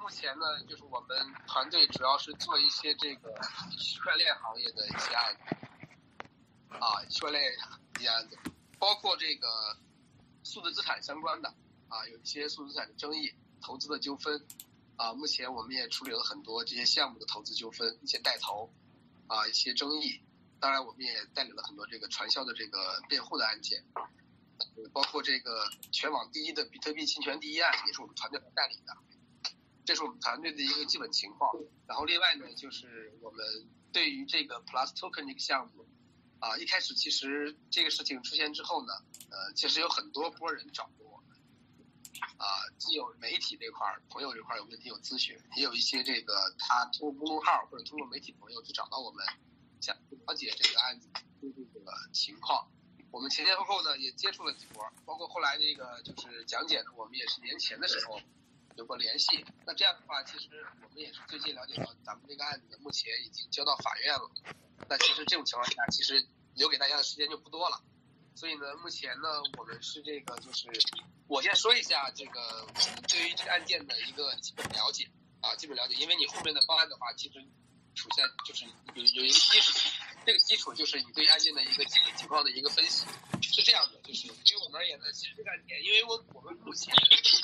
目前呢，就是我们团队主要是做一些这个区块链行业的一些案子，区块链一些案子，包括这个数字资产相关的有一些数字资产的争议、投资的纠纷目前我们也处理了很多这些项目的投资纠纷、一些带头一些争议。当然，我们也代理了很多这个传销的这个辩护的案件，包括这个全网第一的比特币侵权第一案，也是我们团队来代理的。这是我们团队的一个基本情况。然后另外呢，就是我们对于这个 Plus Token 这个项目一开始其实这个事情出现之后呢，其实有很多波人找过我们既有媒体这块朋友这块有问题有咨询，也有一些这个他通过公众号或者通过媒体朋友就找到我们，想了解这个案子的这个情况。我们前前后后呢也接触了几波，包括后来这个就是讲解呢，我们也是年前的时候有过联系。那这样的话，其实我们也是最近了解到咱们这个案子呢，目前已经交到法院了。那其实这种情况下，其实留给大家的时间就不多了。所以呢，目前呢，我们是这个就是我先说一下这个我们对于这个案件的一个基本了解基本了解，因为你后面的方案的话，其实首先就是有一个基础，这个基础就是你对案件的一个基本情况的一个分析。是这样的，就是对于我们而言呢，其实这个案件，因为我们目前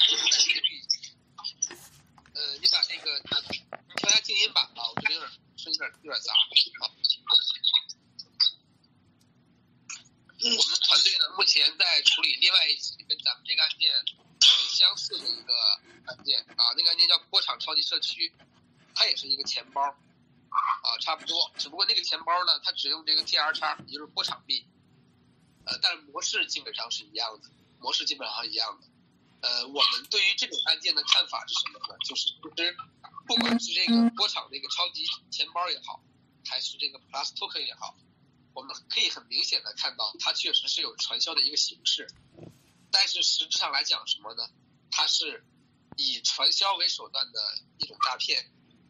你把这个你调一下静音吧我觉得声音有点杂我们团队呢目前在处理另外一起跟咱们这个案件很相似的一个案件那个案件叫波场超级社区，它也是一个钱包差不多，只不过那个钱包呢，它只用这个 TR 也就是波场币，但是模式基本上是一样的，我们对于这种案件的看法是什么呢？就是其实不管是这个波场那个超级钱包也好，还是这个 Plus Token 也好，我们可以很明显的看到它确实是有传销的一个形式，但是实质上来讲什么呢？它是以传销为手段的一种诈骗，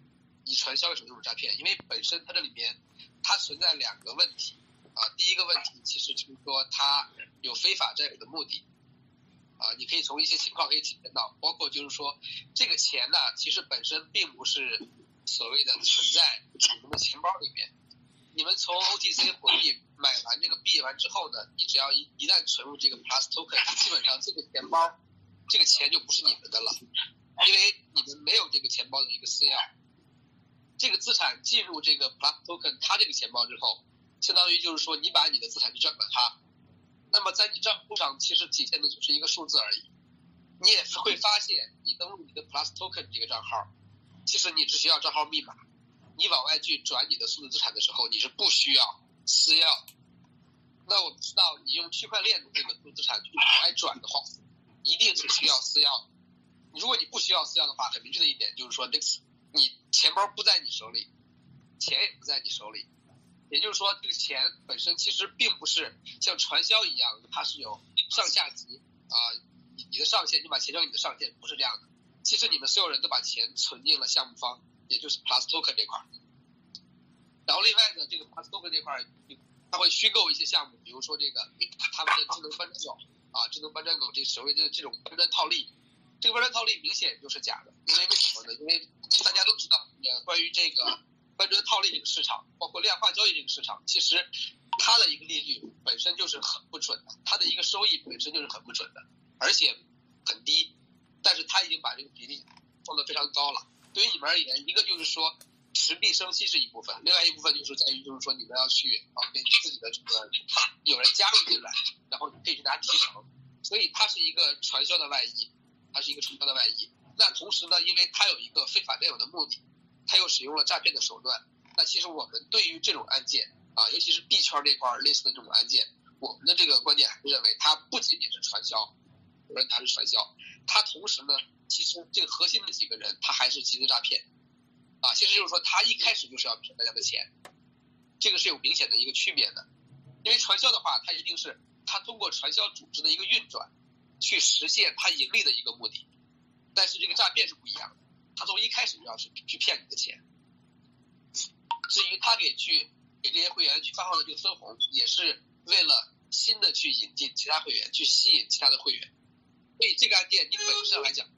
因为本身它这里面它存在两个问题第一个问题其实就是说它有非法占有的目的你可以从一些情况可以体现到，包括就是说这个钱呢，其实本身并不是所谓的存在你们的钱包里面。你们从 OTC 货币买完这个币完之后呢，你只要一旦存入这个 Plus Token， 基本上这个钱包这个钱就不是你们的了，因为你们没有这个钱包的一个私钥。这个资产进入这个 Plus Token 它这个钱包之后，相当于就是说你把你的资产去转给它，那么在你账户上其实体现的就是一个数字而已。你也会发现你登录你的 Plus Token 这个账号，其实你只需要账号密码，你往外去转你的数字资产的时候，你是不需要私钥。那我们知道你用区块链的这个数字资产去往外转的话，一定是需要私钥。如果你不需要私钥的话，很明确的一点就是说你钱包不在你手里，钱也不在你手里，也就是说这个钱本身其实并不是像传销一样，它是有上下级你的上限，你把钱交给你的上限，不是这样的。其实你们所有人都把钱存进了项目方，也就是 Plus Token 这块。然后另外呢，这个 Plus Token 这块它会虚构一些项目，比如说这个他们的智能搬砖狗智能搬砖狗这所谓的这种搬砖套利，这个搬砖套利明显就是假的。因为为什么呢？因为大家都知道关于这个搬砖套利这个市场，包括量化交易这个市场，其实它的一个利率本身就是很不准的，它的一个收益本身就是很不准的，而且很低，但是它已经把这个比例放得非常高了。对于你们而言，一个就是说持币生息是一部分，另外一部分就是在于就是说你们要去给自己的这个有人加入进来，然后你可以去拿提成，所以它是一个传销的外衣，那同时呢，因为它有一个非法占有的目的，它又使用了诈骗的手段，那其实我们对于这种案件尤其是币圈这块类似的这种案件，我们的这个观点还是认为它不仅仅是传销，有人它是传销，它同时呢，其实这个核心的几个人他还是集资诈骗其实就是说他一开始就是要骗大家的钱，这个是有明显的一个区别的。因为传销的话，它一定是他通过传销组织的一个运转去实现他盈利的一个目的，但是这个诈骗是不一样的，他从一开始就要去骗你的钱。至于他给这些会员去发放的这个分红，也是为了新的去引进其他会员，去吸引其他的会员。所以这个案件你本质上来讲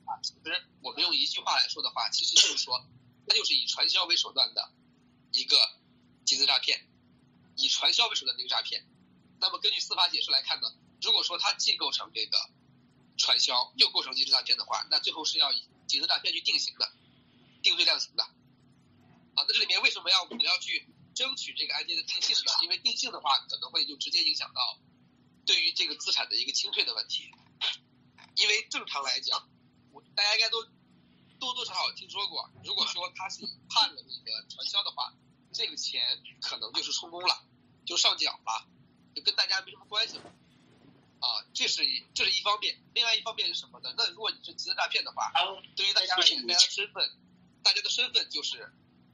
话，其实我们用一句话来说的话，其实就是说，它就是以传销为手段的一个集资诈骗，以传销为手段的一个诈骗。那么根据司法解释来看呢，如果说它既构成这个传销，又构成集资诈骗的话，那最后是要以集资诈骗去定刑的，定罪量刑的。那这里面为什么我们要去争取这个案件的定性呢？因为定性的话，可能会就直接影响到对于这个资产的一个清退的问题。因为正常来讲，大家应该都多多少少听说过，如果说他是判了那个传销的话，这个钱可能就是充公了，就上缴了，就跟大家没什么关系了。这是一方面。另外一方面是什么呢？那如果你是集资诈骗的话，对于大家而言，大家的身份就是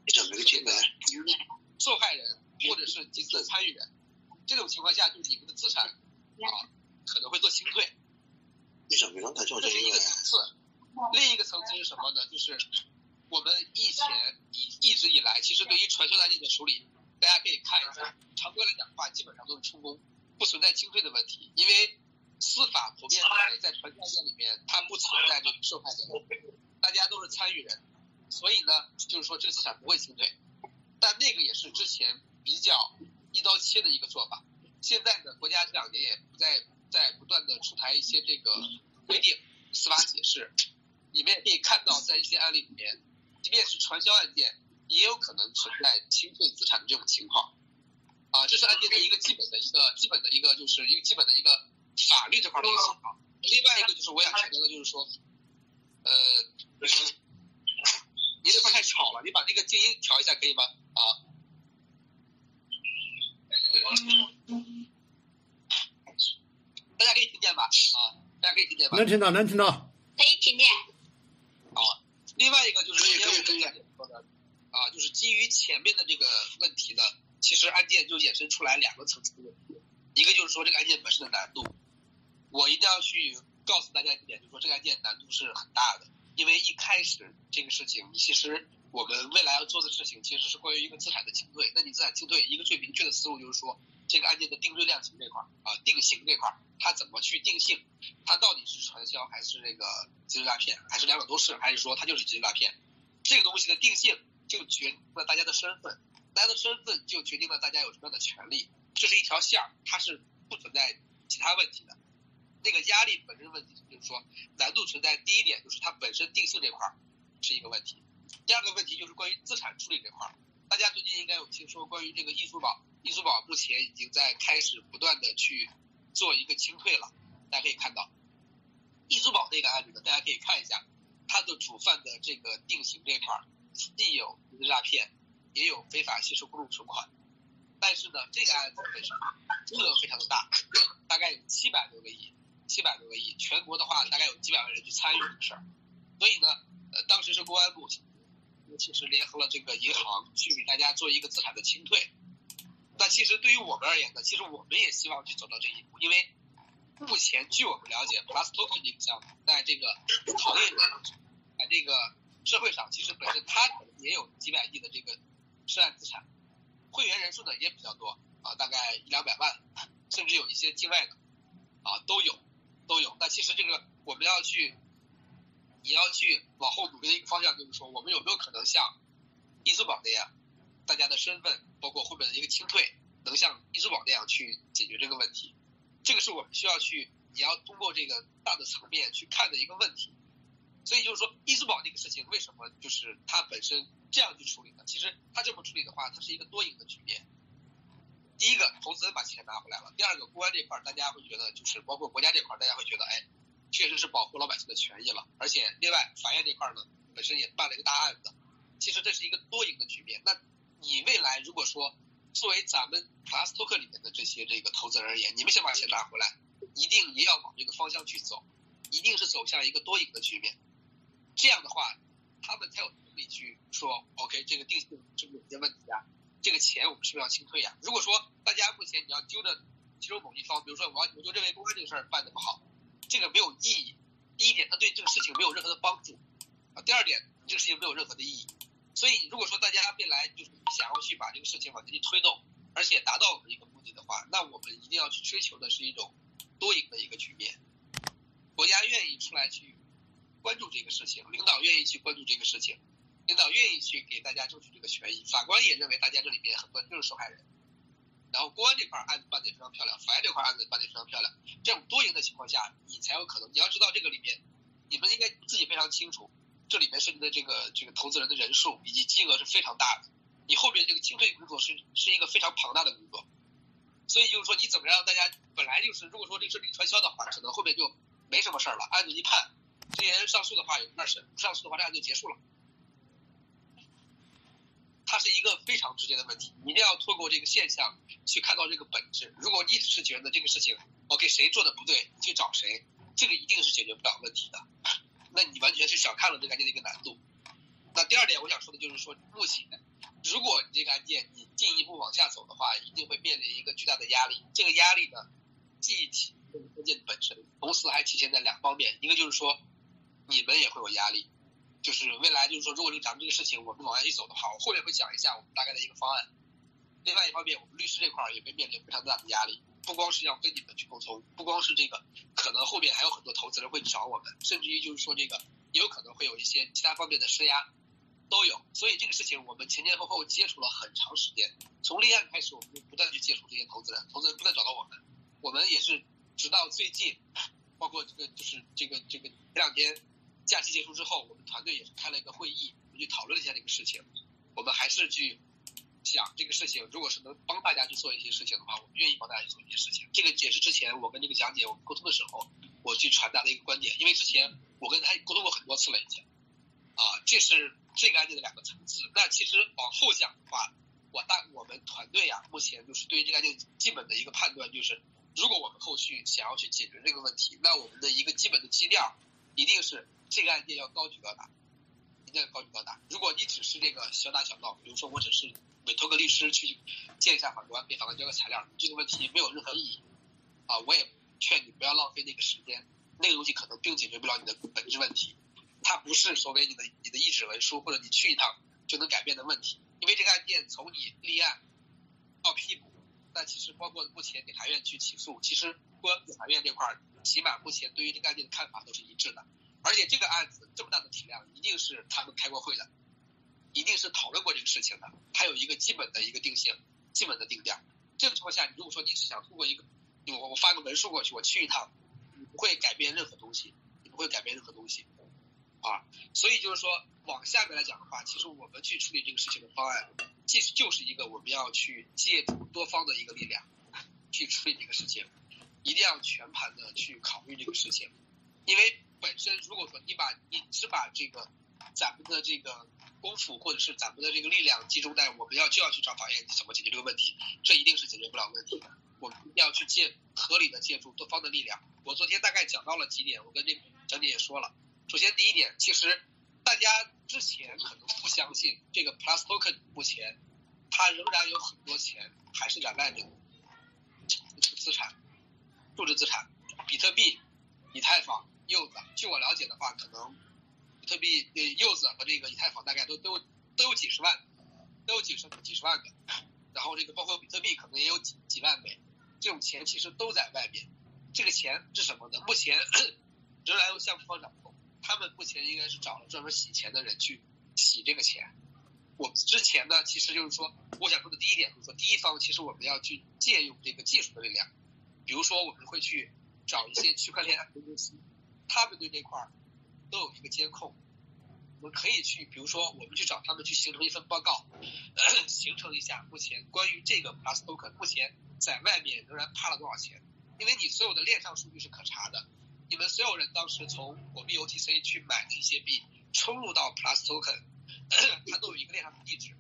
受害人或者是集资的参与人。这种情况下，就是你们的资产可能会做清退。这是一个层次。另一个层次是什么呢？就是我们一直以来，其实对于传销案件的处理，大家可以看一下，常规来讲的话，基本上都是充公，不存在清退的问题。因为司法普遍认为，在传销案件里面，它不存在这个受害人，大家都是参与人，所以呢，就是说这个资产不会清退。但那个也是之前比较一刀切的一个做法。现在呢，国家这2年也在不断的出台一些这个规定、司法解释，里面可以看到，在一些案例里面，即便是传销案件，也有可能存在清退资产的这种情况。这是案件的一个基本的一个就是一个基本的一个法律这块的一个情况。另外一个就是我想强调的就是说，你这块太吵了，你把那个静音调一下可以吗？大家可以听见吧？大家可以听见吧？ 能听到。 可以听见。 另外一个就是就是基于前面的这个问题呢，其实案件就衍生出来2个层次的问题。一个就是说这个案件本身的难度，我一定要去告诉大家一点，就是说这个案件难度是很大的。因为一开始这个事情，其实我们未来要做的事情其实是关于一个资产的清退。那你资产清退，一个最明确的思路就是说，这个案件的定罪量刑这块定刑这块，它怎么去定性？它到底是传销还是这个集资诈骗，还是2种都是，还是说它就是集资诈骗？这个东西的定性就决定了大家的身份，大家的身份就决定了大家有什么样的权利。这是一条线，它是不存在其他问题的。那个压力本身问题就是说难度存在。第一点就是它本身定性这块是一个问题。第二个问题就是关于资产处理这块，大家最近应该有听说关于这个易租宝目前已经在开始不断的去做一个清退了。大家可以看到易租宝那个案子呢，大家可以看一下它的主犯的这个定刑这块既有集资诈骗，也有非法吸收公众存款。但是呢，这个案子本身金额非常的大，大概有700多个亿，全国的话大概有几百万人去参与这个事儿。所以呢，当时是公安部其实联合了这个银行去给大家做一个资产的清退。那其实对于我们而言呢，其实我们也希望去走到这一步，因为目前据我们了解 Plus Token 这个项目在这个行业在这个社会上，其实本身它可能也有几百亿的这个涉案资产，会员人数呢也比较多大概100-200万，甚至有一些境外的都有。那其实这个我们也要去往后努力的一个方向，就是说我们有没有可能像易租宝那样，大家的身份包括后面的一个清退能像易租宝那样去解决这个问题。这个是我们需要也要通过这个大的层面去看的一个问题。所以就是说易租宝这个事情为什么就是它本身这样去处理呢？其实它这么处理的话，它是一个多赢的局面。第一个，投资人把钱拿回来了；第二个，公安这块大家会觉得就是包括国家这块大家会觉得确实是保护老百姓的权益了。而且另外法院这块呢本身也办了一个大案子，其实这是一个多赢的局面。那你未来如果说作为咱们 Plus Token 里面的这些这个投资人而言，你们想把钱拿回来，一定也要往这个方向去走，一定是走向一个多赢的局面。这样的话他们才有能力去说 OK 这个定性是不是有些问题这个钱我们是不是要清退如果说大家目前你要揪着其中某一方，比如说我就认为公安这个事儿办得不好，这个没有意义。第一点，它对这个事情没有任何的帮助第二点，这个事情没有任何的意义。所以如果说大家未来就是想要去把这个事情往前去推动，而且达到我们一个目的的话，那我们一定要去追求的是一种多赢的一个局面。国家愿意出来去关注这个事情，领导愿意去关注这个事情，领导愿意去给大家争取这个权益，法官也认为大家这里面很多人就是受害人。然后公安这块案子办得非常漂亮，法院这块案子办得非常漂亮，这种多赢的情况下，你才有可能。你要知道这个里面，你们应该自己非常清楚，这里面涉及的这个投资人的人数以及金额是非常大的，你后面这个清退工作是一个非常庞大的工作。所以就是说，你怎么让大家本来就是，如果说这是李传销的话，可能后面就没什么事儿了，案子一判，这些人上诉的话有2审，不上诉的话这案就结束了。它是一个非常直接的问题，你一定要透过这个现象去看到这个本质。如果你只是觉得这个事情 OK 谁做的不对，你去找谁，这个一定是解决不了问题的，那你完全是小看了这个案件的一个难度。那第二点我想说的就是说，目前如果你这个案件你进一步往下走的话，一定会面临一个巨大的压力。这个压力呢，既体现案件本身，同时还体现在2方面，一个就是说你们也会有压力，就是未来就是说，如果咱们这个事情我们往下去走的话，我后面会讲一下我们大概的一个方案。另外一方面，我们律师这块也会面临非常大的压力，不光是要跟你们去沟通，不光是这个，可能后面还有很多投资人会找我们，甚至于就是说这个也有可能会有一些其他方面的施压都有。所以这个事情我们前前后后接触了很长时间，从立案开始我们就不断去接触这些投资人不断找到我们，我们也是直到最近，包括这个就是这前2天假期结束之后，我们团队也是开了一个会议，我们去讨论了一下这个事情。我们还是去想这个事情，如果是能帮大家去做一些事情的话，我们愿意帮大家去做一些事情。这个也是之前我跟这个蒋姐我们沟通的时候，我去传达的一个观点。因为之前我跟他沟通过很多次了已经，这是这个案件的2个层次。那其实往后讲的话，我们团队目前就是对于这个案件基本的一个判断就是，如果我们后续想要去解决这个问题，那我们的一个基本的基调一定是这个案件要高举高打，一定要高举高打。如果你只是这个小打小闹，比如说我只是委托个律师去见一下法官，给法官交个材料，这个问题没有任何意义我也劝你不要浪费那个时间，那个东西可能并解决不了你的本质问题，它不是所谓你的一纸文书或者你去一趟就能改变的问题。因为这个案件从你立案到批捕，那其实包括目前给法院去起诉，其实公安法院这块起码目前对于这个案件的看法都是一致的。而且这个案子这么大的体量，一定是他们开过会的，一定是讨论过这个事情的，它有一个基本的一个定性，基本的定调。这种情况下，如果说你只想通过一个我发个文书过去，我去一趟，你不会改变任何东西，所以就是说往下面来讲的话，其实我们去处理这个事情的方案，其实就是一个我们要去借助多方的一个力量去处理这个事情，一定要全盘的去考虑这个事情。因为本身如果说你只把这个咱们的这个功夫或者是咱们的这个力量集中在我们就要去找法院怎么解决这个问题，这一定是解决不了问题的。我们要去合理的借助多方的力量。我昨天大概讲到了几点，我跟这个蒋姐也说了。首先第一点，其实大家之前可能不相信这个 Plus Token 目前它仍然有很多钱还是在外面的这个资产，数字资产，比特币、以太坊、柚子。据我了解的话，可能比特币、柚子和这个以太坊大概都有几十万，都有几十万个。然后这个包括比特币可能也有几万枚，这种钱其实都在外面。这个钱是什么呢？目前仍然由项目方掌控，他们目前应该是找了专门洗钱的人去洗这个钱。我们之前呢，其实就是说，我想说的第一点就是说，第一方其实我们要去借用这个技术的力量，比如说我们会去找一些区块链安全公司，他们对这块都有一个监控。我们可以去，比如说我们去找他们去形成一份报告，形成一下目前关于这个 Plus Token 目前在外面仍然趴了多少钱。因为你所有的链上数据是可查的，你们所有人当时从我币 OTC 去买的一些币冲入到 Plus Token， 它都有一个链上的地址，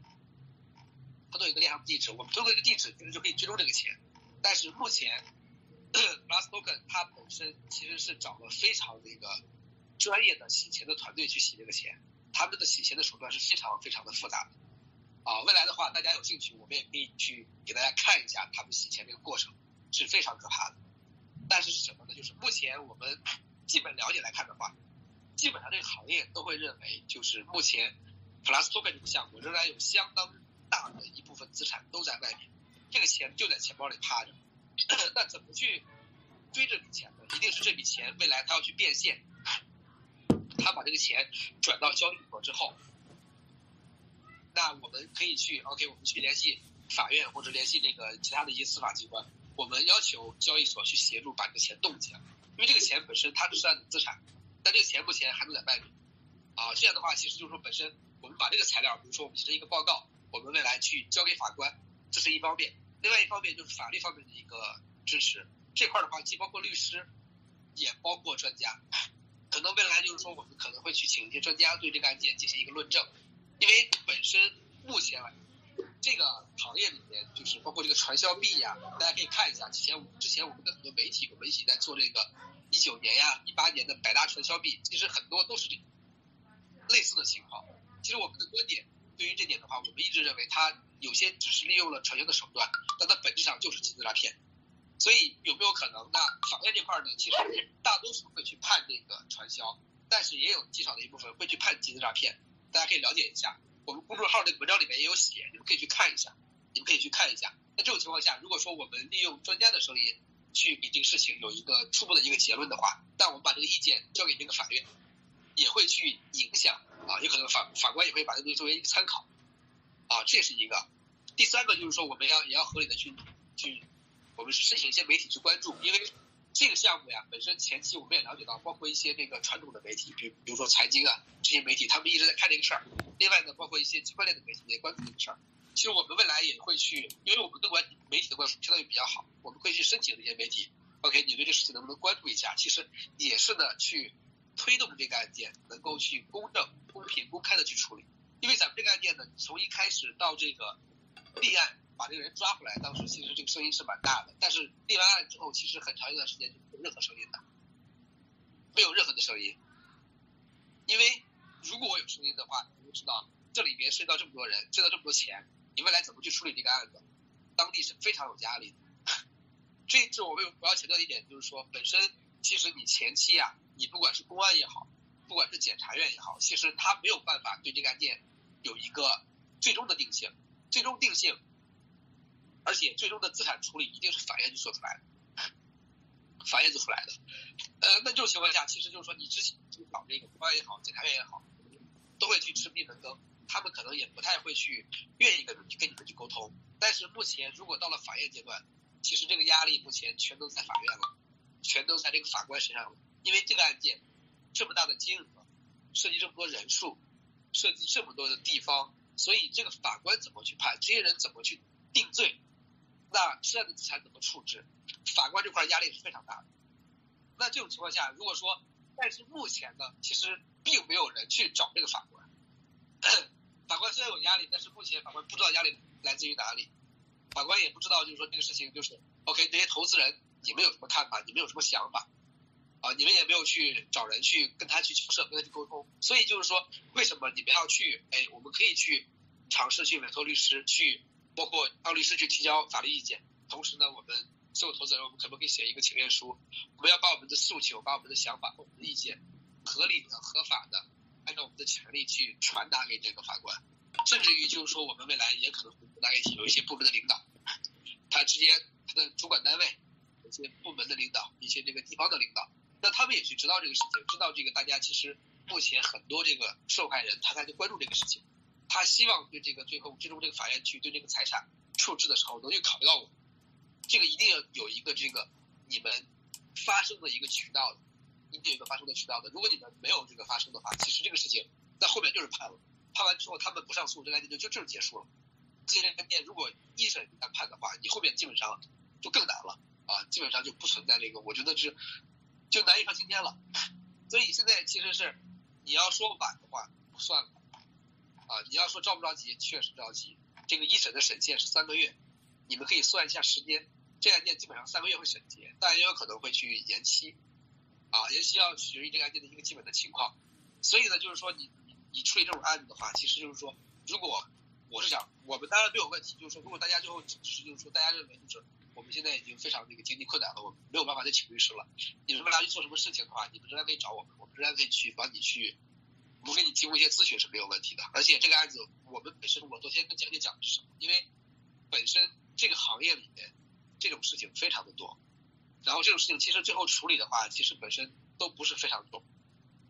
我们通过这个地址其实就可以追踪这个钱。但是目前Plus Token 它本身其实是找了非常那个专业的洗钱的团队去洗这个钱，他们的洗钱的手段是非常非常的复杂的未来的话大家有兴趣我们也可以去给大家看一下他们洗钱这个过程，是非常可怕的。但是什么呢？就是目前我们基本了解来看的话，基本上这个行业都会认为，就是目前 Plus Token 这个项目仍然有相当大的一部分资产都在外面，这个钱就在钱包里趴着。那怎么去追这笔钱呢？一定是这笔钱未来它要去变现， 他把这个钱转到交易所之后，那我们可以去 OK， 我们去联系法院或者联系那个其他的一些司法机关，我们要求交易所去协助把这个钱冻结，因为这个钱本身它是涉案的资产，但这个钱目前还能在外面这样的话，其实就是说本身我们把这个材料，比如说我们形成一个报告，我们未来去交给法官，这是一方面。另外一方面就是法律方面的一个支持，这块的话既包括律师，也包括专家。可能未来就是说我们可能会去请一些专家对这个案件进行一个论证，因为本身目前来这个行业里面就是包括这个传销币呀，大家可以看一下，之前我们跟很多媒体我们一起在做这个19年呀、18年的百大传销币，其实很多都是这个类似的情况。其实我们的观点对于这点的话，我们一直认为它有些只是利用了传销的手段，但它本质上就是集资诈骗。所以有没有可能？那法院这块呢，其实大多数会去判这个传销，但是也有极少的一部分会去判集资诈骗。大家可以了解一下，我们公众号这个文章里面也有写，你们可以去看一下。那这种情况下，如果说我们利用专家的声音去给这个事情有一个初步的一个结论的话，但我们把这个意见交给这个法院，也会去影响有可能法官也会把这个作为一个参考这是一个。第三个就是说我们也要合理的去我们申请一些媒体去关注，因为这个项目呀本身前期我们也了解到，包括一些这个传统的媒体，比如说财经这些媒体，他们一直在看这个事儿。另外呢，包括一些区块链的媒体也关注这个事儿。其实我们未来也会去，因为我们跟媒体的关系相当于比较好，我们会去申请这些媒体 OK， 你对这事情能不能关注一下？其实也是呢去推动这个案件能够去公正、公平、公开的去处理。因为咱们这个案件呢，从一开始到这个立案把这个人抓回来，当时其实这个声音是蛮大的，但是立完案之后，其实很长一段时间就没有任何声音的，没有任何的声音。因为如果我有声音的话，你就知道这里面涉及到这么多人，涉及到这么多钱，你未来怎么去处理这个案子，当地是非常有压力的。这是我要强调的一点，就是说本身其实你前期你不管是公安也好，不管是检察院也好，其实他没有办法对这个案件有一个最终的定性，而且最终的资产处理一定是法院去做出来的，那这种情况下，其实就是说你之前去找这个公安也好，检察院也好，都会去吃闭门羹，他们可能也不太会去愿意跟你们去沟通。但是目前如果到了法院阶段，其实这个压力目前全都在法院了，全都在这个法官身上了。因为这个案件这么大的金额，涉及这么多人数，涉及这么多的地方，所以这个法官怎么去判，这些人怎么去定罪，那涉案的资产怎么处置，法官这块压力是非常大的。那这种情况下，如果说，但是目前呢，其实并没有人去找这个法官。法官虽然有压力，但是目前法官不知道压力来自于哪里，法官也不知道就是说这个事情就是 OK， 这些投资人你们有什么看法，你们有什么想法你们也没有去找人去跟他去交涉，跟他去沟通。所以就是说，为什么你们要去我们可以去尝试去委托律师，去包括让律师去提交法律意见，同时呢，我们所有投资人我们可不可以写一个请愿书，我们要把我们的诉求、把我们的想法、我们的意见合理的、合法的按照我们的权利去传达给这个法官。甚至于就是说我们未来也可能会大概有一些部门的领导，他之间他的主管单位一些部门的领导，一些这个地方的领导，那他们也去知道这个事情，知道这个大家其实目前很多这个受害人他就关注这个事情，他希望对这个最终这个法院去对这个财产处置的时候能去考虑到我们，这个一定要有一个这个你们发生的一个渠道的，一定有一个发生的渠道的。如果你们没有这个发生的话，其实这个事情在后面就是判了，判完之后他们不上诉，这个案件就是结束了。这个案件如果一审一旦判的话，你后面基本上就更难了基本上就不存在那个，我觉得就难以上青天了。所以现在其实是你要说晚的话不算了你要说着不着急，确实着急。这个一审的审限是3个月，你们可以算一下时间，这案件基本上3个月会审结，但也有可能会去延期延期要取决于这个案件的一个基本的情况。所以呢，就是说你处理这种案子的话，其实就是说，如果我是想，我们当然没有问题，就是说，如果大家最后只是就是说，大家认为就是我们现在已经非常这个经济困难了，我们没有办法再请律师了，你们未来去做什么事情的话，你们仍然可以找我们，我们仍然可以去帮你去，我们给你提供一些咨询是没有问题的。而且这个案子我们本身，我昨天跟讲解讲的是什么？因为本身这个行业里面这种事情非常的多，然后这种事情其实最后处理的话，其实本身都不是非常重。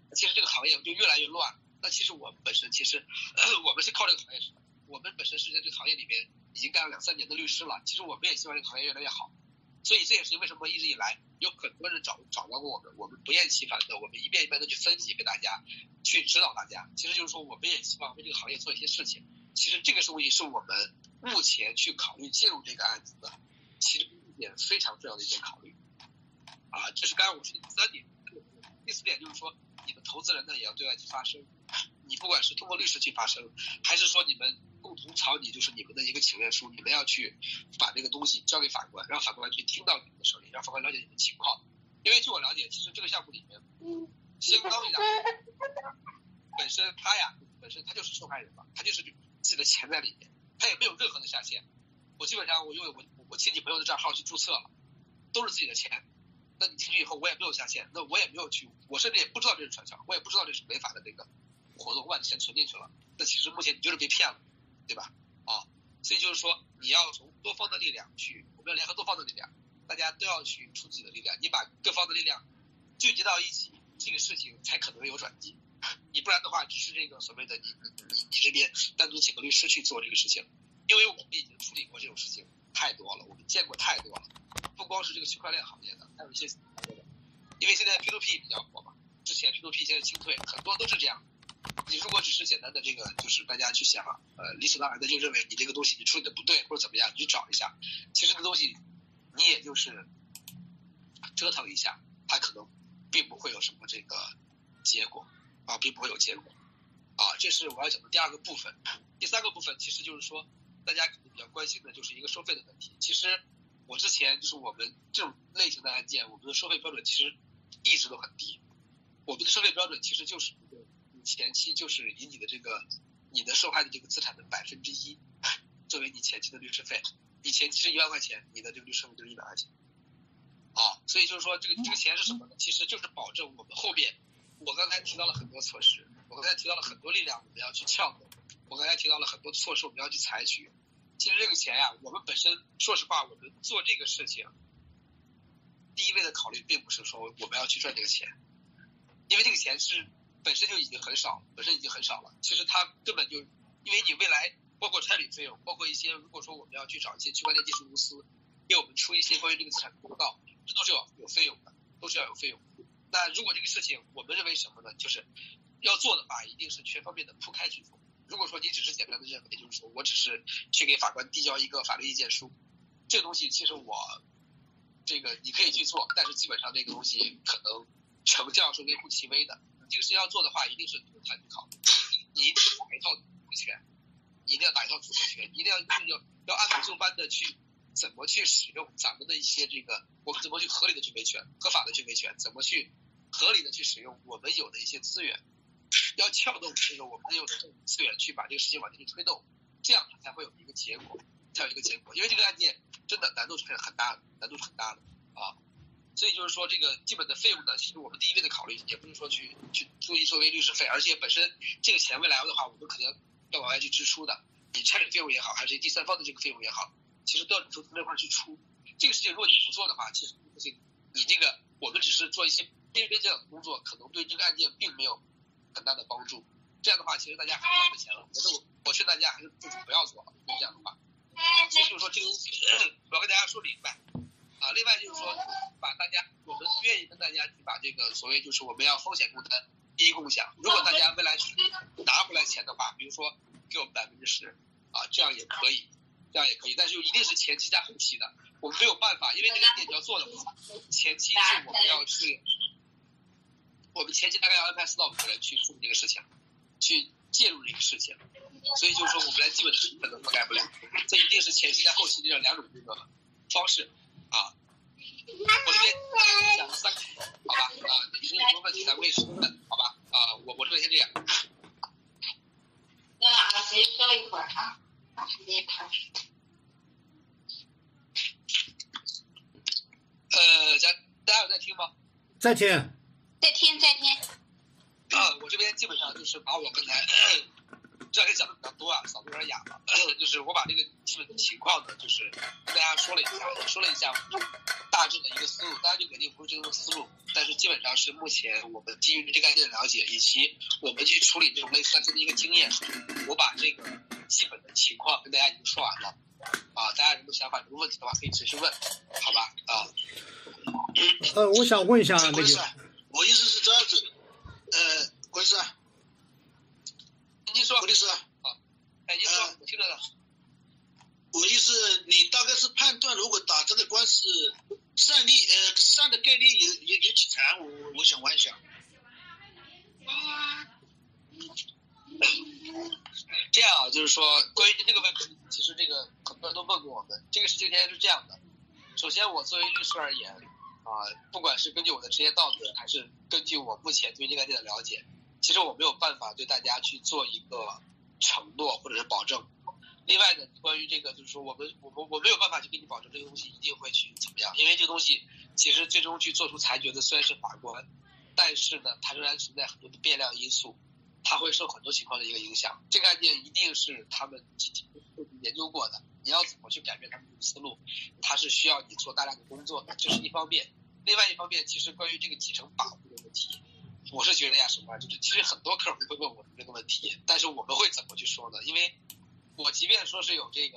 其实这个行业就越来越乱。那其实我们本身我们是靠这个行业，我们本身是在这个行业里面已经干了2-3年的律师了，其实我们也希望这个行业越来越好。所以这也是为什么一直以来有很多人找到过我们不厌其烦的，我们一遍一遍的去分析给大家，去指导大家。其实就是说我们也希望为这个行业做一些事情。其实这个东西是我们目前去考虑介入这个案子的其中一点非常重要的一点考虑啊。这是刚刚我说的第3点。第4点就是说，你们投资人呢也要对外去发声。你不管是通过律师去发声，还是说你们共同草拟就是你们的一个请愿书，你们要去把这个东西交给法官，让法官去听到你们的手里，让法官了解你的情况。因为据我了解，其实这个项目里面相当于本身他就是受害人嘛，他就是自己的钱在里面，他也没有任何的下限。我基本上我因为我亲戚朋友的账号去注册了，都是自己的钱。那你进去以后我也没有下线，那我也没有去，我甚至也不知道这是传销，我也不知道这是违法的那个活动，我把你钱存进去了，那其实目前你就是被骗了，对吧？所以就是说你要从多方的力量去，我们要联合多方的力量，大家都要去出自己的力量，你把各方的力量聚集到一起，这个事情才可能有转机。你不然的话，只是这个所谓的你这边单独请个律师去做这个事情，因为我们已经处理过这种事情太多了，我们见过太多了。不光是这个区块链行业的，还有一些行业的，因为现在 P2P 比较火嘛，之前 P2P 现在清退，很多都是这样。你如果只是简单的这个，就是大家去想理所当然的就认为你这个东西你处理的不对或者怎么样，你去找一下，其实这个东西你也就是折腾一下，它可能并不会有什么这个结果并不会有结果这是我要讲的第2个部分。第3个部分其实就是说，大家可能比较关心的就是一个收费的问题。其实我之前就是我们这种类型的案件，我们的收费标准其实一直都很低。我们的收费标准其实就是你前期就是以你的受害的这个资产的1%作为你前期的律师费。你前期是1万块钱，你的这个律师费就是100块钱所以就是说这个钱是什么呢？其实就是保证我们后面，我刚才提到了很多措施，我刚才提到了很多力量我们要去撬动，我刚才提到了很多措施我们要去采取。其实这个钱我们本身说实话，我们做这个事情第一位的考虑并不是说我们要去赚这个钱，因为这个钱是本身就已经很少了，其实它根本就因为你未来包括差旅费用，包括一些如果说我们要去找一些区块链技术公司给我们出一些关于这个资产公告，这都是要有费用的，那如果这个事情我们认为什么呢？就是要做的话一定是全方面的铺开去做。如果说你只是简单的认为就是说我只是去给法官递交一个法律意见书，这个东西其实这个你可以去做，但是基本上这个东西可能成效是微乎其微的。这个事情要做的话一定是多谈去考虑，你一定要打一套组合拳，一定要按部就班的去怎么去使用咱们的一些这个，我们怎么去合理的去维权，合法的去维权，怎么去合理的去使用我们有的一些资源，要撬动这个我们有的这种资源去把这个事情往前去推动，这样它才会有一个结果。因为这个案件真的难度是很大的所以就是说这个基本的费用呢，其实我们第一位的考虑也不是说去注意作为律师费，而且本身这个钱未来的话我们可能要往外去支出的，你差旅费用也好，还是第三方的这个费用也好，其实都要从那块去出。这个事情如果你不做的话，其实不行，你这个我们只是做一些边这样的工作，可能对这个案件并没有很大的帮助。这样的话其实大家还是浪费钱了，我劝大家还是不要做了，这样的话所以就是说这个我要跟大家说明白另外就是说我们愿意跟大家去把这个所谓就是我们要风险共担，利益共享。如果大家未来去拿回来钱的话，比如说给我们10%这样也可以，但是一定是前期加后期的，我们没有办法，因为这个案件你要做的话，前期是我们前期大概要安排4到5个人去处理这个事情，去介入这个事情，所以就是说我们连基本的成本都覆盖不了，这一定是前期加后期这2种这个方式我这边讲了3个，好吧你有什么问题咱们可以问，好吧我这边先这样。 那先休一会儿大家有在听吗？ 在听。 我这边基本上就是把我刚才这样讲的比较多嗓子有点哑了就是我把这个基本的情况呢，就是跟大家说了一下大致的一个思路，大家就肯定不是这个思路但是基本上是目前我们基于这个案件的了解，以及我们去处理这种类似案件的一个经验，我把这个基本的情况跟大家已经说完了。大家有什么想法、有什么问题的话，可以随时问，好吧？ 我想问一下那个， 我意思是这样子，郭律师， 您说， 郭律师， 您说，我听着呢。 我意思，你大概是判断，如果打这个官司上的概率有几成？我想问一下。 这样啊，就是说关于这个问题，其实这个很多人都问过我们。这个事情现在是这样的，首先我作为律师而言，不管是根据我的职业道德，还是根据我目前对这个案件的了解，其实我没有办法对大家去做一个承诺或者是保证。另外呢，关于这个就是说我没有办法去给你保证这个东西一定会去怎么样，因为这个东西其实最终去做出裁决的虽然是法官，但是呢它仍然存在很多的变量因素，它会受很多情况的一个影响。这个案件一定是他们研究过的，你要怎么去改变他们的思路，它是需要你做大量的工作的，这是一方面。另外一方面，其实关于这个几成把握的问题，我是觉得呀，什么就是其实很多客户会问我们这个问题，但是我们会怎么去说呢？因为我即便说是有这个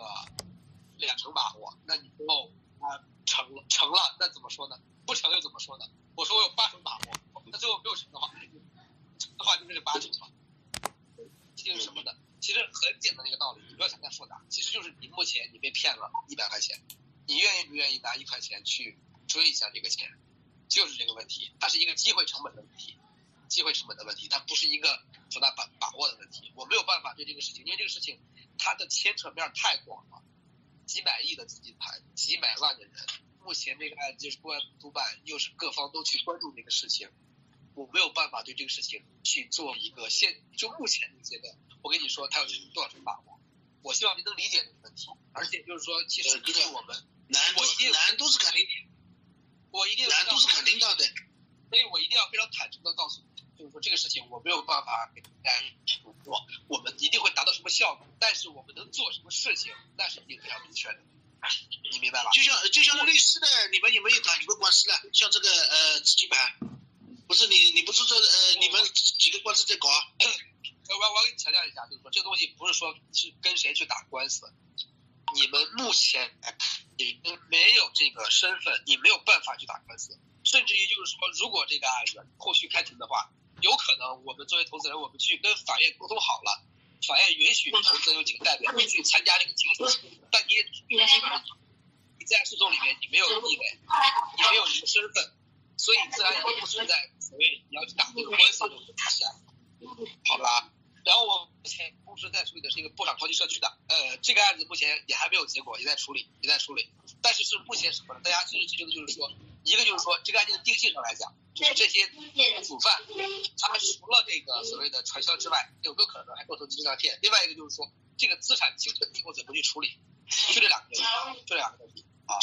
2成把握，那你最后成了，那怎么说呢？不成又怎么说呢？我说我有8成把握，那最后6成的话，成的话就是8成了。这就是什么呢？其实很简单的一个道理，你不要想太复杂，其实就是你目前你被骗了100块钱，你愿意不愿意拿1块钱去追一下这个钱，就是这个问题，它是一个机会成本的问题。它不是一个多大把握的问题。我没有办法对这个事情，因为这个事情它的牵扯面太广了，几百亿的资金盘，几百万的人，目前这个案件是公安督办，又是各方都去关注这个事情，我没有办法对这个事情去做一个就目前这个阶段，我跟你说它有多少成把握，我希望您能理解这个问题。而且就是说，其实对我们难度是肯定，难度是肯定的，对。 所以我一定要非常坦诚的告诉你，就是说这个事情我没有办法给大家承诺我们一定会达到什么效果，但是我们能做什么事情，那是一定非常明确的，你明白吧？就像律师的，你们有没有打过官司的？像这个资金盘，不是你不是说你们几个官司在搞啊？ 我给你强调一下，就是说这个东西不是说是跟谁去打官司，你们目前你没有这个身份，你没有办法去打官司。甚至于就是说，如果这个案子后续开庭的话，有可能我们作为投资人，我们去跟法院沟通好了，法院允许投资人有几个代表去参加这个庭审，但你也只有1个人，你在诉讼里面你没有地位，你没有一个身份，所以自然也不存在所谓你要去打这个官司的这种出现，好吧？然后我目前同时在处理的是一个波场超级社区的，这个案子目前也还没有结果，也在处理，但是目前什么呢？大家最追究的就是说，一个就是说这个案件的定性上来讲，就是这些主犯，他们除了这个所谓的传销之外，有没有可能还构成经济诈骗？另外一个就是说，这个资产清存以后怎么去处理？就这两个问题啊。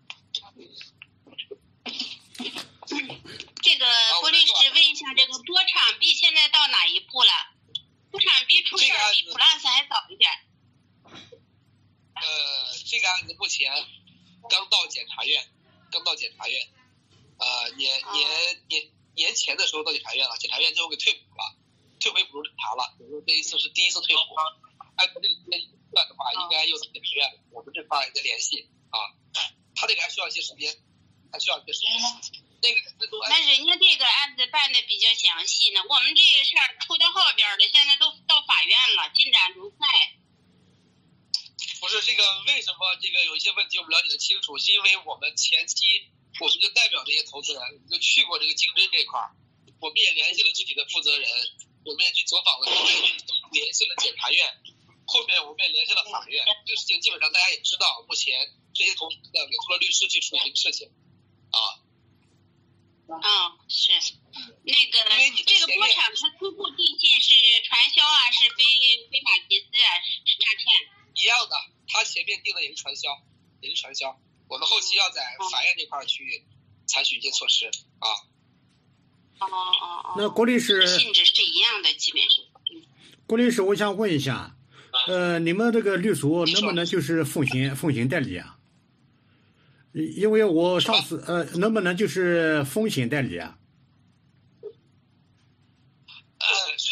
这个郭律师问一下，这个多场币现在到哪一步了？多场币出事比 Plus 还早一点。 这个案子目前刚到检察院，年前的时候到检察院了，检察院最后给退补了，退回补助查了，比如说这一次是第一次退补，按照这个段的话，应该又到检察院，我们这块也在联系啊，他这个还需要一些时间， 那人家这个案子办的比较详细呢，我们这个事儿出到后边了，现在都到法院了，进展如快。 不是这个，为什么这个有一些问题我们了解的清楚？是因为我们前期我们就代表这些投资人，我们就去过这个经侦这一块，我们也联系了具体的负责人，我们也去走访了，联系了检察院，后面我们也联系了法院。这个事情基本上大家也知道，目前这些投资人委托了律师去处理这个事情啊。 是那个这个波场它初步定性是传销啊，是非法集资啊，是诈骗一样的，他前面定的也是传销，我们后期要在法院这块去采取一些措施啊。 那郭律师性质是一样的，基本上。 郭律师，我想问一下，你们这个律所能不能就是风险代理啊？因为我上次能不能就是风险代理啊？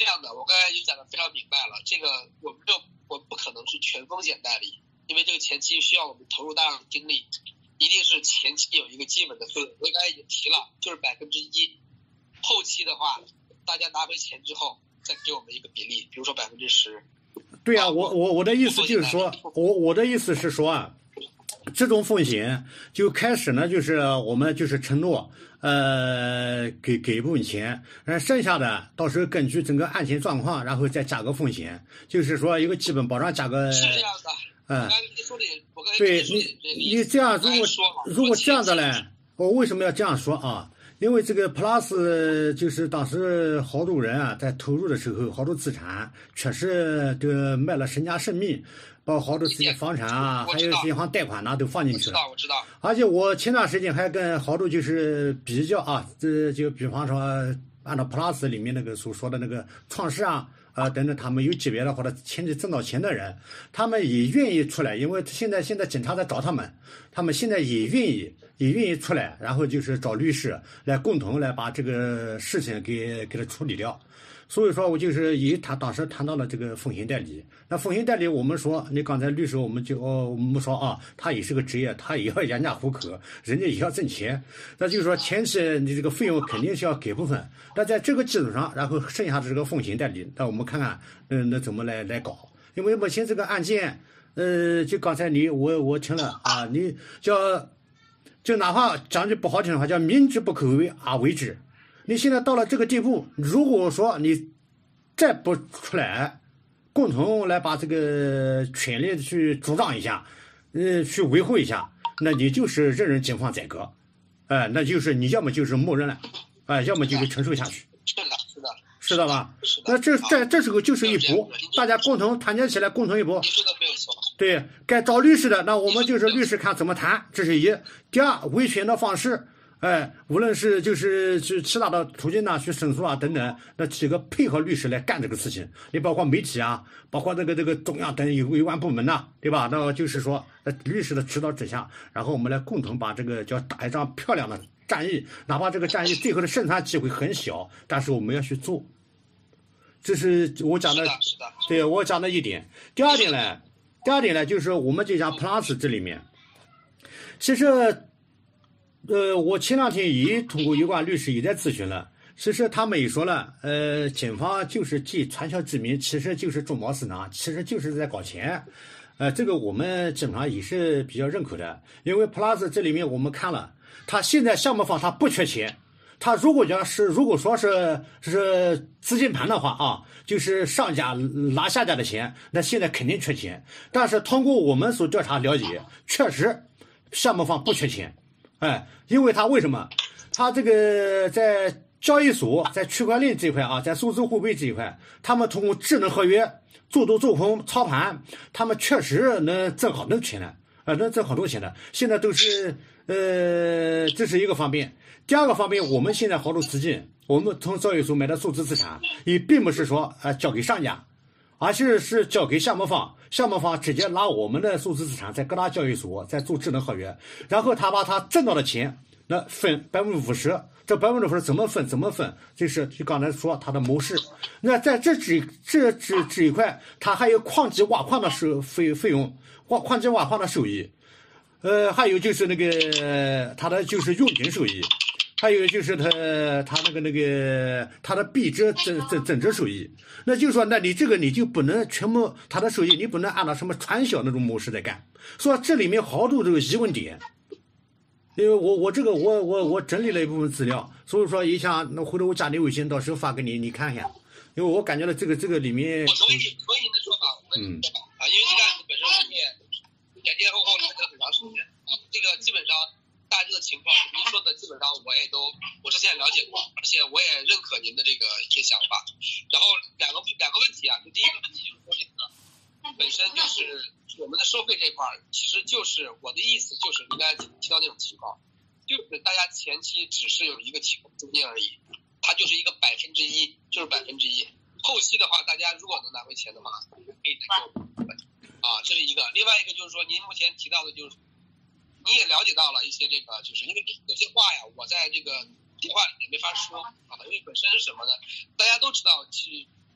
这样的，我刚才已经讲的非常明白了，这个我们不可能是全风险代理，因为这个前期需要我们投入大量的精力，一定是前期有一个基本的费用，我刚才已经提了，就是1%，后期的话，大家拿回钱之后再给我们一个比例，比如说10%。 对啊，我的意思就是说，我的意思是说啊，这种风险就开始呢，就是我们就是承诺，给一部分钱，剩下的到时候根据整个案情状况，然后再加个风险，就是说一个基本保障加个。 是这样的。 对你这样，如果这样的呢，我为什么要这样说啊？因为这个 Plus 就是当时好多人啊，在投入的时候，好多资产确实都卖了身家性命，包括好多自己房产啊，还有银行贷款呐，都放进去了。 我知道。 而且我前段时间还跟好多就是比较啊，这就比方说按照 Plus 里面那个所说的那个创始啊。等等，他们有级别的或者前期挣到钱的人，他们也愿意出来，因为现在警察在找他们现在也愿意出来，然后就是找律师来共同来把这个事情给他处理掉。所以说我就是当时谈到了这个风险代理。那风险代理，我们说，你刚才律师我们说啊，他也是个职业，他也要养家糊口，人家也要挣钱。那就是说前期你这个费用肯定是要给部分，那在这个基础上，然后剩下的这个风险代理，那我们看看，那怎么来搞？因为目前这个案件，就刚才我听了啊，你就哪怕讲句不好听的话，叫明知不可为而为之。你现在到了这个地步，如果说你再不出来，共同来把这个权利去主张一下，去维护一下，那你就是任人警方宰割，那就是你要么就是默认了，要么就是承受下去。是的吧？那这时候就是一步，大家共同团结起来，共同一步。 你说的没有错。 对，该找律师的，那我们就是律师看怎么谈，这是一。第二，维权的方式。无论是就是去其他的途径呐，去申诉啊等等，那几个配合律师来干这个事情，你包括媒体啊，包括这个中央等有关部门呐，对吧？那就是说，律师的指导之下，然后我们来共同把这个叫打一场漂亮的战役，哪怕这个战役最后的胜算机会很小，但是我们要去做。这是我讲的，对我讲的一点。第二点呢，就是我们就讲 Plus 这里面，其实。我前两天也通过有关律师也在咨询了，其实他们也说了，警方就是借传销之名，其实就是中饱私囊，其实就是在搞钱，这个我们基本上也是比较认可的，因为 Plus 这里面我们看了，他现在项目方他不缺钱，他如果说是资金盘的话啊，就是上家拿下家的钱，那现在肯定缺钱，但是通过我们所调查了解，确实项目方不缺钱。因为他为什么？他这个在交易所，在区块链这一块啊，在数字货币这一块，他们通过智能合约做多做空操盘，他们确实能挣好多钱的，能挣好多钱的。现在都是这是一个方面。第二个方面，我们现在好多资金，我们从交易所买的数字资产，也并不是说交给商家。而是交给项目方，项目方直接拿我们的数字资产在各大交易所在做智能合约，然后他把他挣到的钱那分50%，这50%怎么分？就刚才说他的模式。那在这一块，他还有矿机挖矿的费用，矿机挖矿的收益，还有就是那个他的就是佣金收益。还有就是他他的币值增值收益，那就是说，那你这个你就不能全部他的收益，你不能按照什么传销那种模式在干。所以这里面好多这个疑问点，因为我整理了一部分资料，所以说一下那回头我加你微信，到时候发给你看一下，因为我感觉到这个里面。 我同意您的说法，因为这个案子本身前后谈了很长时间，这个基本上。大致的情况，您说的基本上我之前也了解过，而且我也认可您的这个一些想法。然后两个问题啊，就第一个问题就是说这个本身就是我们的收费这块儿，其实就是我的意思就是您刚才提到那种情况，就是大家前期只是有一个提供资金而已，它就是一个1%，就是1%。后期的话，大家如果能拿回钱的话，可以再给我们这是一个。另外一个就是说，您目前提到的就是。你也了解到了一些这个，就是因为有些话呀，我在这个电话里面没法说啊，因为本身是什么呢？大家都知道去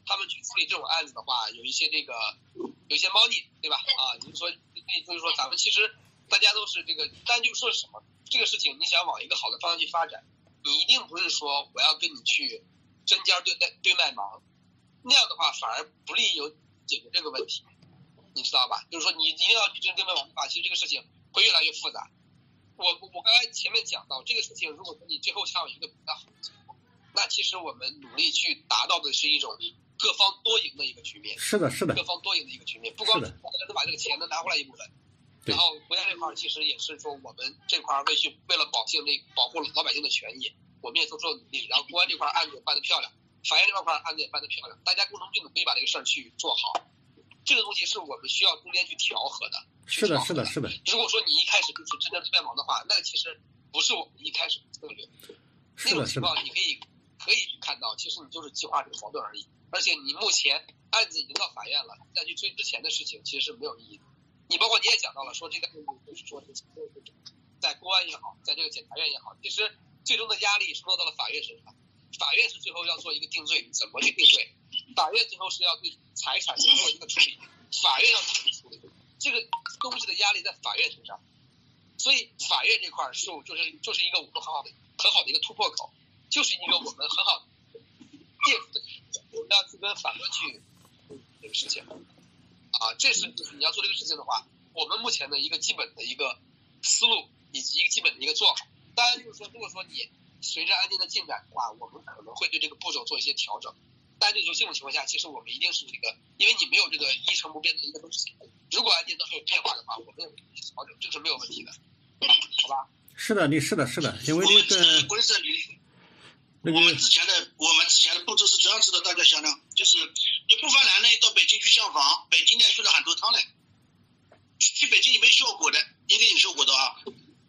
他们去处理这种案子的话，有一些猫腻，对吧？就是说咱们其实大家都是这个，但就是说什么这个事情，你想往一个好的方向去发展，你一定不是说我要跟你去针尖对麦芒，那样的话反而不利于解决这个问题，你知道吧？就是说你一定要去针对麦芒的话，其实这个事情会越来越复杂。我刚才前面讲到这个事情，如果说你最后想有一个比较好的结果，那其实我们努力去达到的是一种各方多赢的一个局面。 是的，各方多赢的一个局面，不光大家能把这个钱能拿回来一部分，然后国家这块其实也是说我们这块为了保护老百姓的权益，我们也做出了努力。然后公安这块案子也办得漂亮，法院这块案子也办得漂亮，大家共同去努力把这个事儿去做好。这个东西是我们需要中间去调和的。 是的。 如果说你一开始就是针对麦芒的话，那其实不是我们一开始的策略。那种情况你可以去看到，其实你就是激化这个矛盾而已。而且你目前案子已经到法院了，再去追之前的事情其实是没有意义的。你包括你也讲到了，说这个就是说在公安也好，在这个检察院也好，其实最终的压力是落到了法院身上。法院是最后要做一个定罪，怎么去定罪？法院最后是要对财产去做一个处理，法院要怎么去处理？这个东西的压力在法院身上，所以法院这块就是一个我们很好的一个突破口，就是一个我们很好借助的，我们要去跟法官去这个事情就是你要做这个事情的话，我们目前的一个基本的一个思路以及一个基本的一个做法。当然就是说，如果说你随着案件的进展的话，我们可能会对这个步骤做一些调整。但这种情况下，其实我们一定是这个，因为你没有这个一成不变的一个东西。如果案件都是有变化的话，我们也会调整，这是没有问题的，好吧？ 是的，因为这个关键我们之前的步骤是这样子的，大家想想，就是你不妨男呢到北京去上访，北京呢去了很多趟了，去北京也没效果的，应该有效果的啊。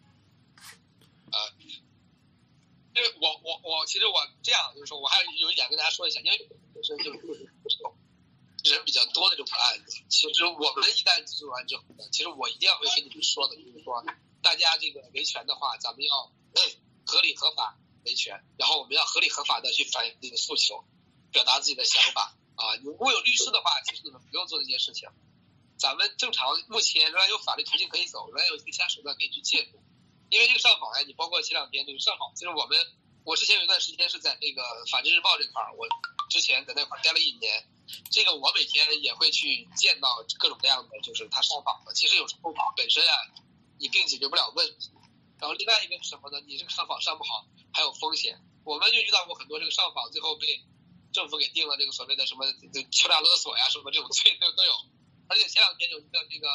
我其实我这样就是说，我还有一点跟大家说一下，因为本身就是人比较多的这种案子，其实我们一旦做完之后呢，其实我一定要会跟你们说的，就是说大家这个维权的话，咱们要合理合法维权，然后我们要合理合法的去反映自己的诉求，表达自己的想法啊。如果有律师的话，其实你们不用做这件事情。咱们正常目前仍然有法律途径可以走，仍然有其他手段可以去借助。因为这个上访你包括前两天这个上访，其实我之前有一段时间是在那个法制日报这块儿，我之前在那块儿待了1年，这个我每天也会去见到各种各样的就是他上访的。其实有时候本身你并解决不了问题，然后另外一个是什么呢？你这个上访上不好还有风险。我们就遇到过很多这个上访最后被政府给定了这个所谓的什么敲诈勒索呀什么这种罪都有。而且前两天有一个这个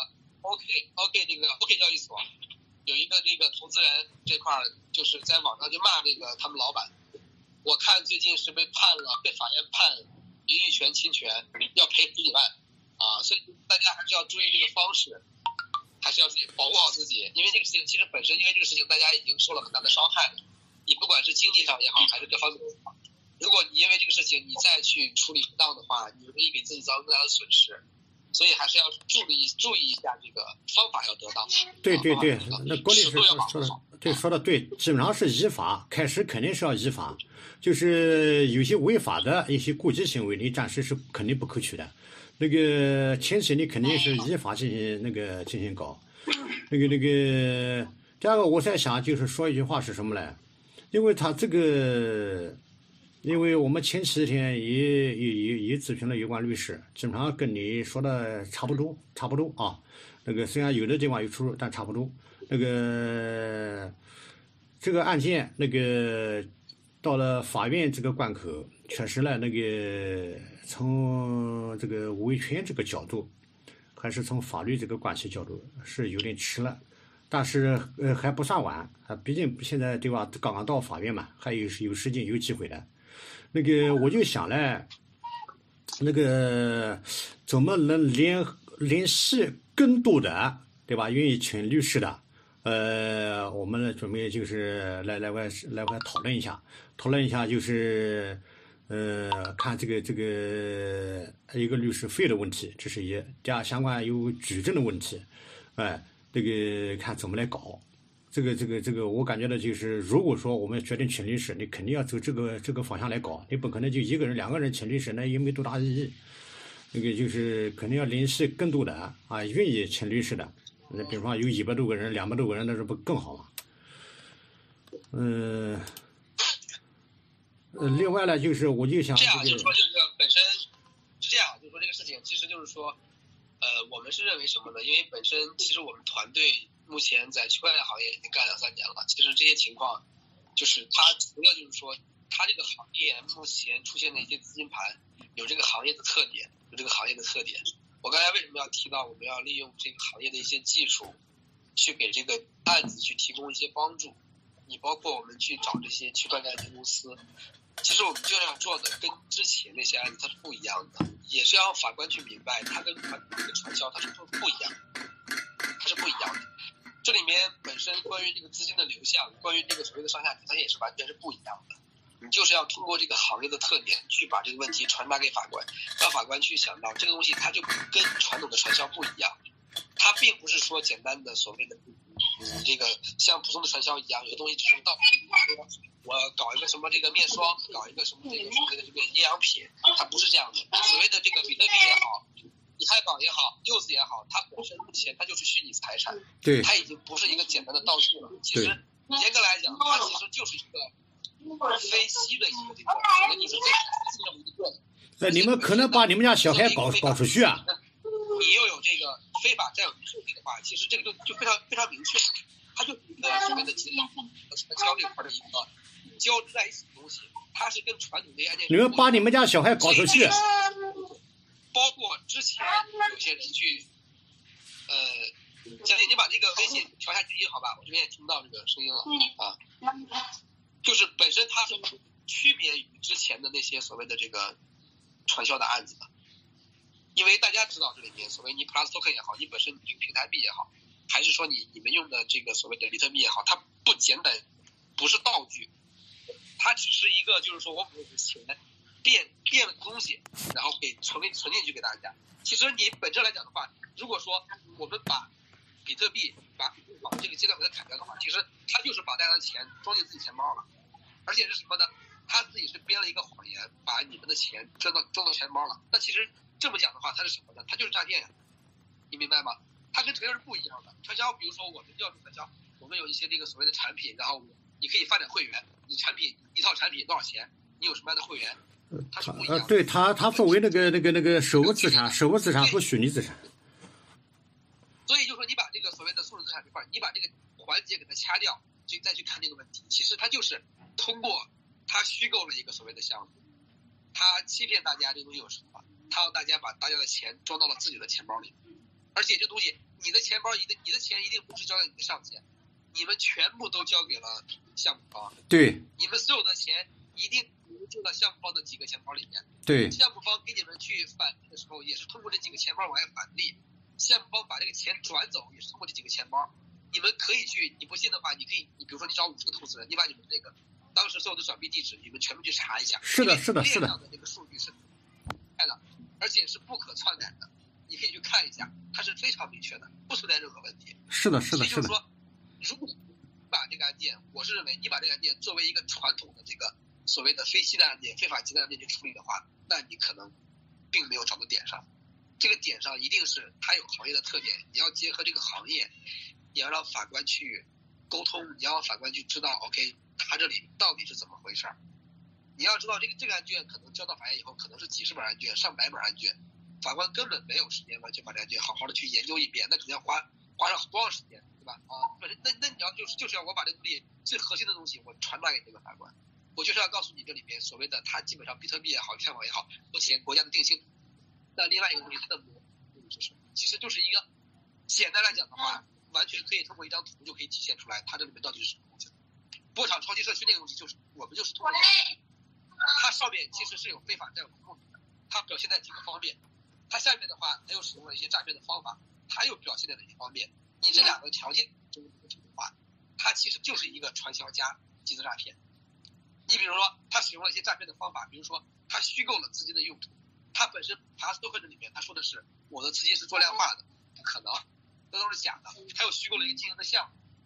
OK 交易所有一个这个投资人这块就是在网上就骂这个他们老板，我看最近是被法院判名誉权侵权，要赔10几万所以大家还是要注意这个方式，还是要保护好自己。因为这个事情其实本身因为这个事情大家已经受了很大的伤害，你不管是经济上也好还是各方面也好，如果你因为这个事情你再去处理不当的话，你容易给自己造成更大的损失。所以还是要注意一下这个方法要得当。 对，那郭律师说的对，基本上是依法，开始肯定是要依法，就是有些违法的一些过激行为，你暂时是肯定不可取的。那个前期你肯定是依法进行搞。那个第二个我在想就是说一句话是什么呢？因为他这个。因为我们前几天也咨询了有关律师，基本上跟你说的差不多啊。那个虽然有的地方有出入，但差不多。那个这个案件那个到了法院这个关口，确实呢，那个从这个维权这个角度，还是从法律这个关系角度是有点迟了，但是还不算晚啊，毕竟现在对吧，刚刚到法院嘛，还有时间有机会的。那个我就想呢，那个怎么能联系更多的，对吧？愿意请律师的，我们准备就是来讨论一下，就是看这个一个律师费的问题，这是第二相关有举证的问题，这个看怎么来搞。 这个，我感觉到就是，如果说我们决定请律师，你肯定要走这个方向来搞，你不可能就一个人、两个人请律师，那也没多大意义。那个就是肯定要联系更多的啊，愿意请律师的。那比方有100多个人、200多个人，那是不更好吗？另外呢，就是我就想这样，就是说这个本身是这样，就是说这个事情其实就是说，我们是认为什么呢？因为本身其实我们团队目前在区块链行业已经干2-3年了，其实这些情况就是它除了就是说它这个行业目前出现的一些资金盘有这个行业的特点，我刚才为什么要提到我们要利用这个行业的一些技术去给这个案子去提供一些帮助？你包括我们去找这些区块链安全公司，其实我们这样做的跟之前那些案子它是不一样的，也是要法官去明白它跟传销它是不一样的，这里面本身关于这个资金的流向，关于这个所谓的上下级，它也是完全是不一样的。你就是要通过这个行业的特点去把这个问题传达给法官，让法官去想到这个东西它就跟传统的传销不一样，它并不是说简单的所谓的这个像普通的传销一样，有的东西只是到我搞一个什么这个面霜，搞一个什么这个所谓的这个营养品，它不是这样的。所谓的这个比特币也好，以太坊也好，柚子也好，它本身目前它就是虚拟财产， 对， 它已经不是一个简单的道具了。其实严格来讲，它其实就是一个非稀的一个这个，就是非稀的一个。 你们可能把你们家小孩搞出去啊？ 你又有这个非法占有权利的话，其实这个就非常明确，它就是一个所谓的金融和传销这块的一个交织在一起的东西，它是跟传统的案件。 你们把你们家小孩搞出去， 包括之前有些人去，小姐，你把这个微信调下静音好吧？我这边也听不到这个声音了啊。就是本身它是区别于之前的那些所谓的这个传销的案子的。因为大家知道这里面所谓你 Plus Token 也好，你本身你这个平台币也好，还是说你们用的这个所谓的比特币也好，它不简单，不是道具，它只是一个就是说我把钱变了东西，然后给存进去给大家。其实你本质来讲的话，如果说我们把比特币把这个阶段给它砍掉的话，其实它就是把大家的钱装进自己钱包了，而且是什么呢？他自己是编了一个谎言，把你们的钱装到钱包了。那其实这么讲的话，它是什么呢？它就是诈骗呀，你明白吗？它跟传销是不一样的。传销，比如说我们叫传销，我们有一些这个所谓的产品，然后你可以发展会员，你一套产品多少钱？你有什么样的会员？它是不一样的。 对，它作为那个实物资产和虚拟资产。 所以就说你把这个所谓的数字资产这块，你把这个环节给它掐掉，就再去看这个问题，其实它就是通过他虚构了一个所谓的项目，他欺骗大家这个东西有什么？他让大家把大家的钱装到了自己的钱包里，而且这东西你的钱包你的钱一定不是交给你的上线，你们全部都交给了项目方。 对， 你们所有的钱一定进到项目方的几个钱包里面。 对， 项目方给你们去返利的时候，也是通过这几个钱包往外返利。项目方把这个钱转走，也是通过这几个钱包。你们可以去，你不信的话，你比如说你找50个投资人，你把你们这个当时所有的转币地址，你们全部去查一下。 是的。 链上的这个数据是开的，而且是不可篡改的，你可以去看一下，它是非常明确的，不存在任何问题。 是的。 所以就是说，如果你把这个案件，我是认为你把这个案件作为一个传统的这个所谓的非稀的案件、非法集的案件去处理的话，那你可能并没有找到点上。这个点上一定是它有行业的特点，你要结合这个行业，你要让法官去沟通，你要让法官去知道 OK 他这里到底是怎么回事。你要知道这个案件可能交到法院以后可能是几十本案卷、上百本案卷，法官根本没有时间完全把这案件好好的去研究一遍，那肯定要花上多长时间，对吧？那你要就是要我把这个东西最核心的东西我传达给这个法官，我就是要告诉你这里面所谓的它基本上比特币也好、以太坊也好，目前国家的定性。那另外一个东西它的模式是什么？其实就是一个简单来讲的话，完全可以通过一张图就可以体现出来它这里面到底是什么东西。波场超级社区那个东西就是我们就是通过它上面其实是有非法占有的目的的，它表现在几个方面，它下面的话它又使用了一些诈骗的方法，它又表现在哪些方面？你这两个条件中的话，它其实就是一个传销加集资诈骗。你比如说它使用了一些诈骗的方法，比如说它虚构了资金的用途，它本身Plus Token里面它说的是我的资金是做量化的，不可能，这都是假的。它又虚构了一个经营的项目，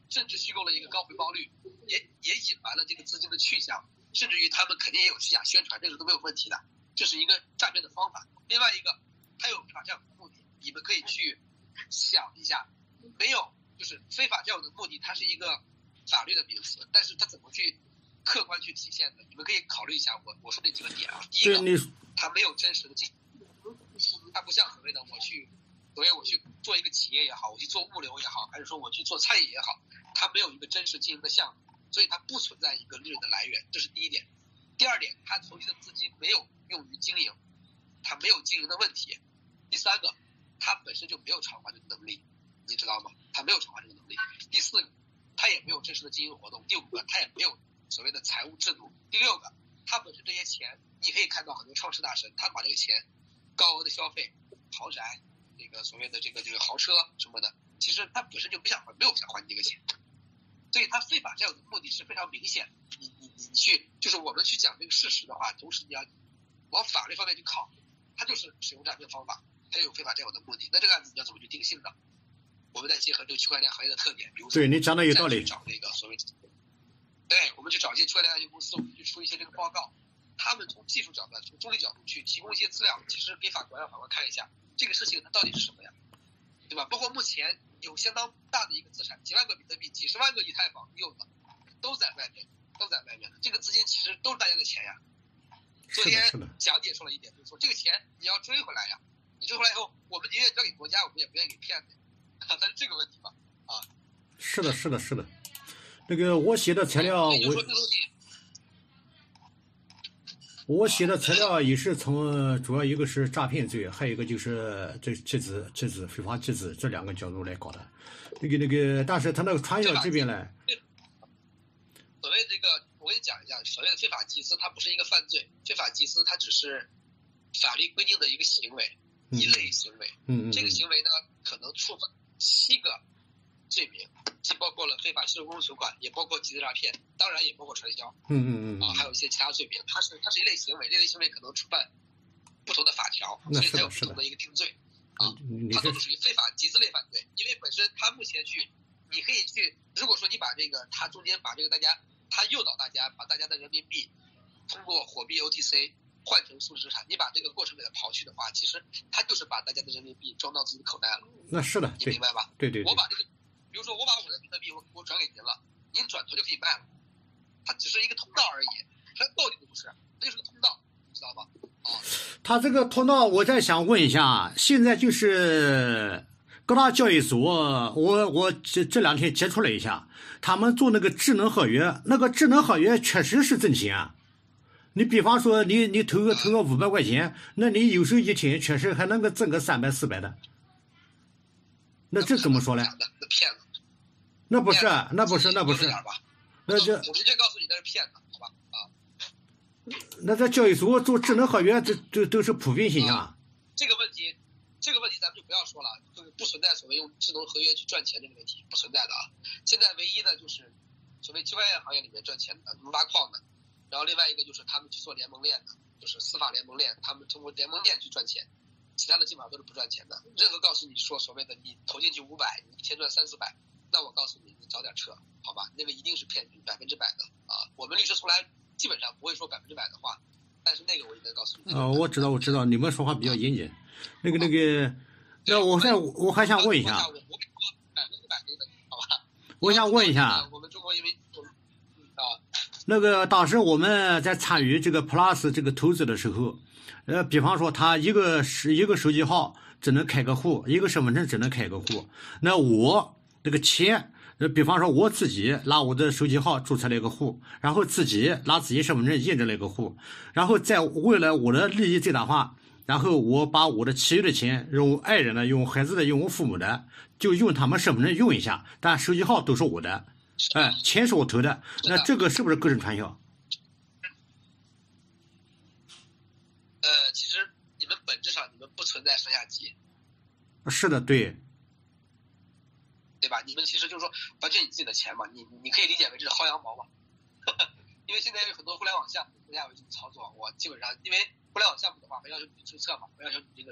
甚至虚构了一个高回报率，也隐瞒了这个资金的去向，甚至于他们肯定也有虚假宣传，这个都没有问题的，这是一个诈骗的方法。另外一个，他有非法占有的目的，你们可以去想一下，没有就是非法占有的目的，它是一个法律的名词，但是它怎么去客观去体现的？你们可以考虑一下我说这几个点啊。第一个，它没有真实的经营，它不像所谓的我去做一个企业也好，我去做物流也好，还是说我去做餐饮也好，它没有一个真实经营的项目，所以它不存在一个利润的来源，这是第一点。第二点，它筹集的资金没有用于经营，它没有经营的问题。第三个，它本身就没有偿还这个能力，你知道吗？它没有偿还这个能力。第四个，它也没有真实的经营活动。第五个，它也没有所谓的财务制度。第六个，它本身这些钱，你可以看到很多创世大神，他把这个钱高额的消费，豪宅，这个所谓的这个豪车什么的，其实他本身就没有想还你这个钱，所以他非法占有的目的是非常明显。你去就是我们去讲这个事实的话，同时你要往法律方面去靠，他就是使用诈骗方法，他有非法占有的目的。那这个案子你要怎么去定性呢？我们再结合这个区块链行业的特点，比如说对你讲的有道理， 找那个所谓对，我们去找一些区块链安全公司，我们去出一些这个报告，他们从技术角度、从中立角度去提供一些资料，其实给法官让法官看一下这个事情它到底是什么呀，对吧？包括目前有相当大的一个资产，几万个比特币、几十万个以太坊有的都在外面的，这个资金其实都是大家的钱呀。昨天讲解说了一点，就是说这个钱你要追回来呀，你追回来以后，我们宁愿交给国家，我们也不愿意给骗子，但是这个问题吧，啊， 是的。那个我写的材料，我写的材料也是从主要一个是诈骗罪，还有一个就是这集资非法集资这两个角度来搞的。那个，但是他那个传销这边呢， 所谓这个，我跟你讲一下，所谓的非法集资，它不是一个犯罪，非法集资它只是法律规定的一个行为，一类行为。这个行为呢，可能触犯7个罪名，既包括了非法吸收公共存款，也包括集资诈骗，当然也包括传销。还有一些其他罪名，它是一类行为，这类行为可能触犯不同的法条，所以它有不同的一个定罪。它都是属于非法集资类犯罪，因为本身它目前你可以去，如果说你把这个它中间把这个它诱导大家把大家的人民币通过货币 OTC 换成数字资产，你把这个过程给它刨去的话，其实它就是把大家的人民币装到自己的口袋了。 那是的， 你明白吧？ 对。 我把这个，比如说我把我的比特币我转给您了，您转头就可以卖了，它只是一个通道而已，它到底不是，它就是个通道，知道吧？ 他这个通道，我再想问一下，现在就是各大交易所，我这2天接触了一下，他们做那个智能合约，那个智能合约确实是挣钱啊。你比方说你投个500块钱，那你有时候一天确实还能够挣个300、400的。那这怎么说呢？ 那骗子。 那不是。那就我直接告诉你，那是骗子，好吧？ 那在交易所做智能合约，这都是普遍现象。 这个问题咱们就不要说了，就是不存在所谓用智能合约去赚钱这个问题，不存在的啊。现在唯一的就是所谓区块链行业里面赚钱的，挖矿的，然后另外一个就是他们去做联盟链的，就是司法联盟链，他们通过联盟链去赚钱，其他的基本上都是不赚钱的。任何告诉你说所谓的你投进去500，你一天赚300-400，那我告诉你，你找点车，好吧？那个一定是骗局，100%的啊。我们律师从来基本上不会说100%的话，但是那个我应该告诉你。 我知道，你们说话比较严谨。那个，那我还想问一下， 我跟你说100%的，好吧？ 我想问一下， 我们中国因为那个当时我们在参与这个 Plus 这个投资的时候，比方说他一个手机号只能开个户，一个身份证只能开个户，那我这个钱。比方说我自己拿我的手机号注册了一个户，然后自己拿自己身份证验证了一个户，然后再为了我的利益最大化，然后我把我的其余的钱用爱人的、用孩子的、用我父母的，就用他们身份证用一下，但手机号都是我的，钱是我投的，那这个是不是个人传销？ 其实你们本质上你们不存在上下级。 是的，对。 对吧？你们其实就是说完全你自己的钱嘛，你可以理解为这是薅羊毛嘛，因为现在有很多互联网项目，国家有这么操作。我基本上因为互联网项目的话，还要求你注册嘛，还要求你这个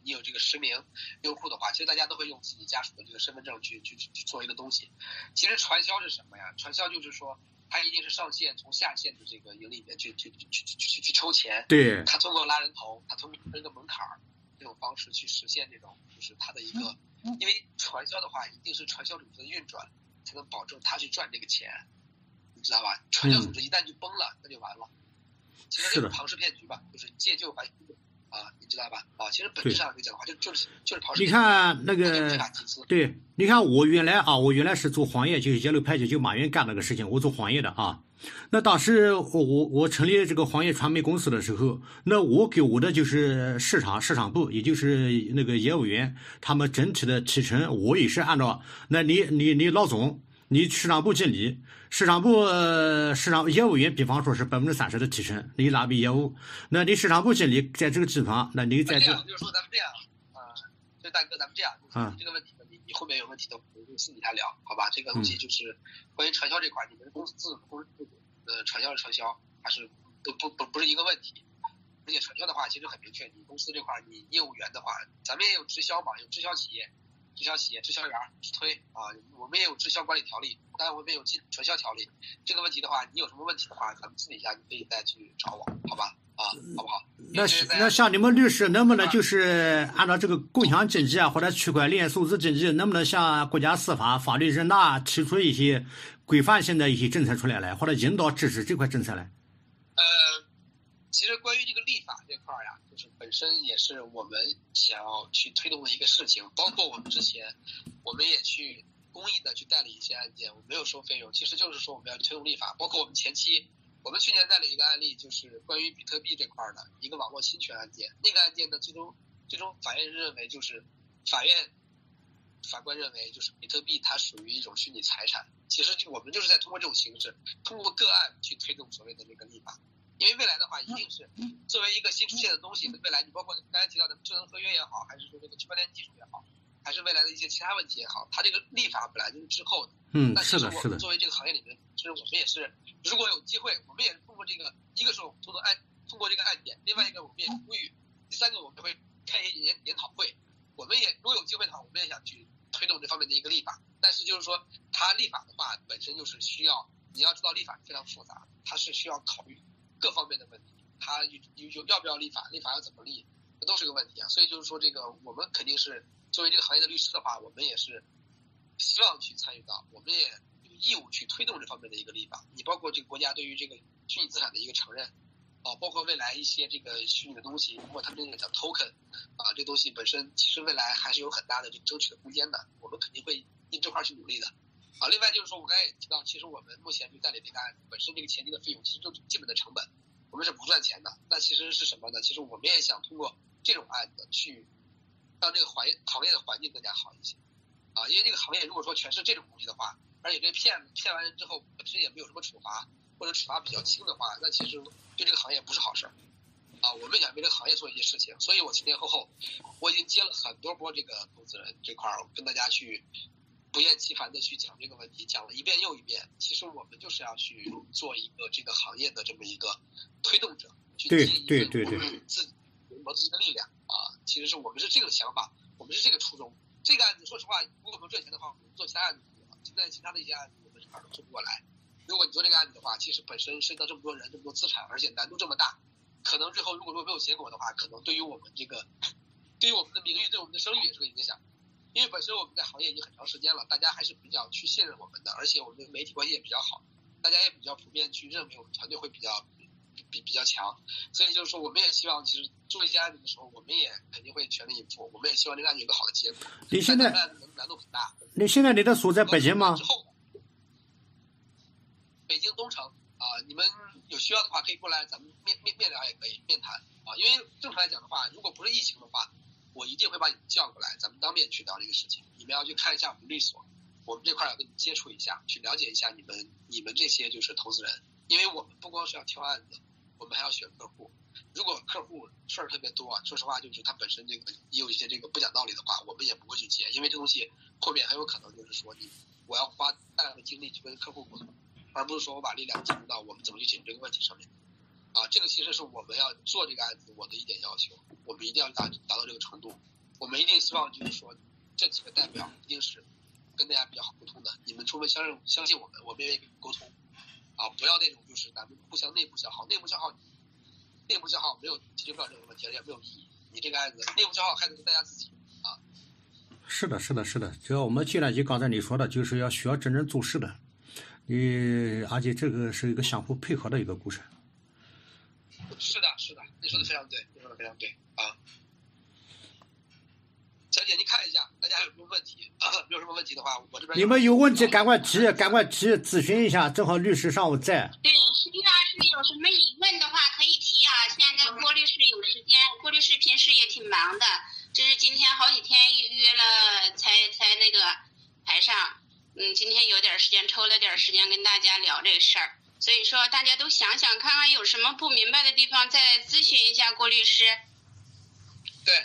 你有这个实名用户的话，其实大家都会用自己家属的这个身份证去做一个东西。其实传销是什么呀？传销就是说，它一定是上线从下线的这个营里面去抽钱。 对。 他通过拉人头，他通过一个门槛这种方式去实现这种就是他的一个，因为传销的话，一定是传销组织的运转才能保证他去赚这个钱，你知道吧？传销组织一旦就崩了，那就完了。其实这个庞氏骗局吧，就是借旧还你知道吧？其实本质上来讲的话，就是庞氏骗局。 你看那个，对，你看我原来是做黄页，就是耶鲁派就马云干那个事情，我做黄页的啊。那当时我成立这个黄页传媒公司的时候，那我给我的就是市场部，也就是那个业务员，他们整体的提成，我也是按照，那你老总，你市场部经理。市场业务员，比方说是30%的提成，你哪笔业务？那你市场部经理在这个地方，那你在这。 就是说咱们这样就大哥，咱们这样，就是你这个问题呢，你后面有问题的，我们私底下聊，好吧？这个东西就是关于传销这块，你们公司传销是传销，还是不是一个问题。而且传销的话，其实很明确，你公司这块你业务员的话，咱们也有直销嘛，有直销企业、直销员推我们也有直销管理条例，当然我们也有传销条例。这个问题的话，你有什么问题的话，咱们私底下你可以再去找我，好吧？好不好？ 那像你们律师能不能就是按照这个共享经济或者区块链数字经济，能不能向国家司法法律人大提出一些规范性的一些政策出来，或者引导支持这块政策来？ 其实关于这个立法这块呀，就是本身也是我们想要去推动的一个事情，包括我们之前我们也去公益的去代理一些案件，我们没有收费用，其实就是说我们要推动立法。包括我们前期我们去年代理一个案例，就是关于比特币这块的一个网络侵权案件。那个案件呢，最终法院认为就是法官认为就是比特币它属于一种虚拟财产。其实我们就是在通过这种形式，通过个案去推动所谓的这个立法。因为未来的话，一定是作为一个新出现的东西，未来你包括刚才提到的智能合约也好，还是说这个区块链技术也好，还是未来的一些其他问题也好，它这个立法本来就是滞后的。那其实我们作为这个行业里面，其实我们也是，如果有机会，我们也通过这个，一个是我们通过这个案件，另外一个我们也呼吁，第三个我们会开一些研讨会，我们也如果有机会的话，我们也想去推动这方面的一个立法。但是就是说，它立法的话本身就是需要，你要知道立法非常复杂，它是需要考虑各方面的问题，它要不要立法，立法要怎么立，这都是个问题啊。所以就是说，这个我们肯定是作为这个行业的律师的话，我们也是希望去参与到，我们也有义务去推动这方面的一个立法。你包括这个国家对于这个虚拟资产的一个承认包括未来一些这个虚拟的东西，包括他们这个叫 token 这东西本身其实未来还是有很大的这个争取的空间的，我们肯定会因这块去努力的。另外就是说，我刚才也提到，其实我们目前就代理这个案子本身这个前期的费用，其实就是基本的成本，我们是不赚钱的。那其实是什么呢？其实我们也想通过这种案子去让这个行业的环境更加好一些因为这个行业如果说全是这种东西的话，而且这骗完人之后本身也没有什么处罚，或者处罚比较轻的话，那其实对这个行业不是好事我们想为这个行业做一些事情，所以我前前后后我已经接了很多波这个投资人这块跟大家去不厌其烦的去讲这个问题，讲了一遍又一遍。其实我们就是要去做一个这个行业的这么一个推动者，去尽一份我们自己的一个力量其实是我们是这个想法，我们是这个初衷。这个案子说实话，如果我们赚钱的话，我们做其他案子现在其他的一些案子我们一块都做不过来。如果你做这个案子的话，其实本身涉及到这么多人这么多资产，而且难度这么大，可能最后如果说没有结果的话，可能对于我们的名誉，对我们的声誉也是个影响。因为本身我们在行业已经很长时间了，大家还是比较去信任我们的，而且我们的媒体关系也比较好，大家也比较普遍去认为我们团队会比较强。所以就是说，我们也希望其实做一些案子的时候，我们也肯定会全力以赴，我们也希望这个案子有个好的结果。 你现在难度很大。 你现在你的所在北京吗？ 之后北京东城你们有需要的话可以过来，咱们面聊也可以，面谈因为正常来讲的话，如果不是疫情的话，我一定会把你们叫过来，咱们当面去聊这个事情。你们要去看一下我们律所，我们这块要跟你接触一下，去了解一下你们这些就是投资人。因为我们不光是要挑案子，我们还要选客户。如果客户事儿特别多，说实话就是他本身这个也有一些这个不讲道理的话，我们也不会去接，因为这东西后面很有可能就是说我要花大量的精力去跟客户沟通，而不是说我把力量集中到我们怎么去解决这个问题上面。 这个其实是我们要做这个案子我的一点要求，我们一定要达到这个程度。我们一定希望就是说这几个代表一定是跟大家比较好沟通的，你们充分相信我们，我们也愿意跟你沟通不要那种就是咱们互相内部消耗没有解决不了这个问题，也没有意义。你这个案子内部消耗还得是大家自己是的，只要我们进来就刚才你说的，就是需要真正做事的，而且这个是一个相互配合的一个过程。 是的，你说的非常对，小姐，您看一下，大家有什么问题没有什么问题的话，我这边你们有问题赶快提，咨询一下，正好律师上午在。 对，实际上是有什么疑问的话可以提啊。现在郭律师有时间，郭律师平时也挺忙的，这是今天好几天约了才那个排上，今天有点时间，抽了点时间跟大家聊这个事儿。所以说大家都想想看看有什么不明白的地方，再咨询一下郭律师。 对，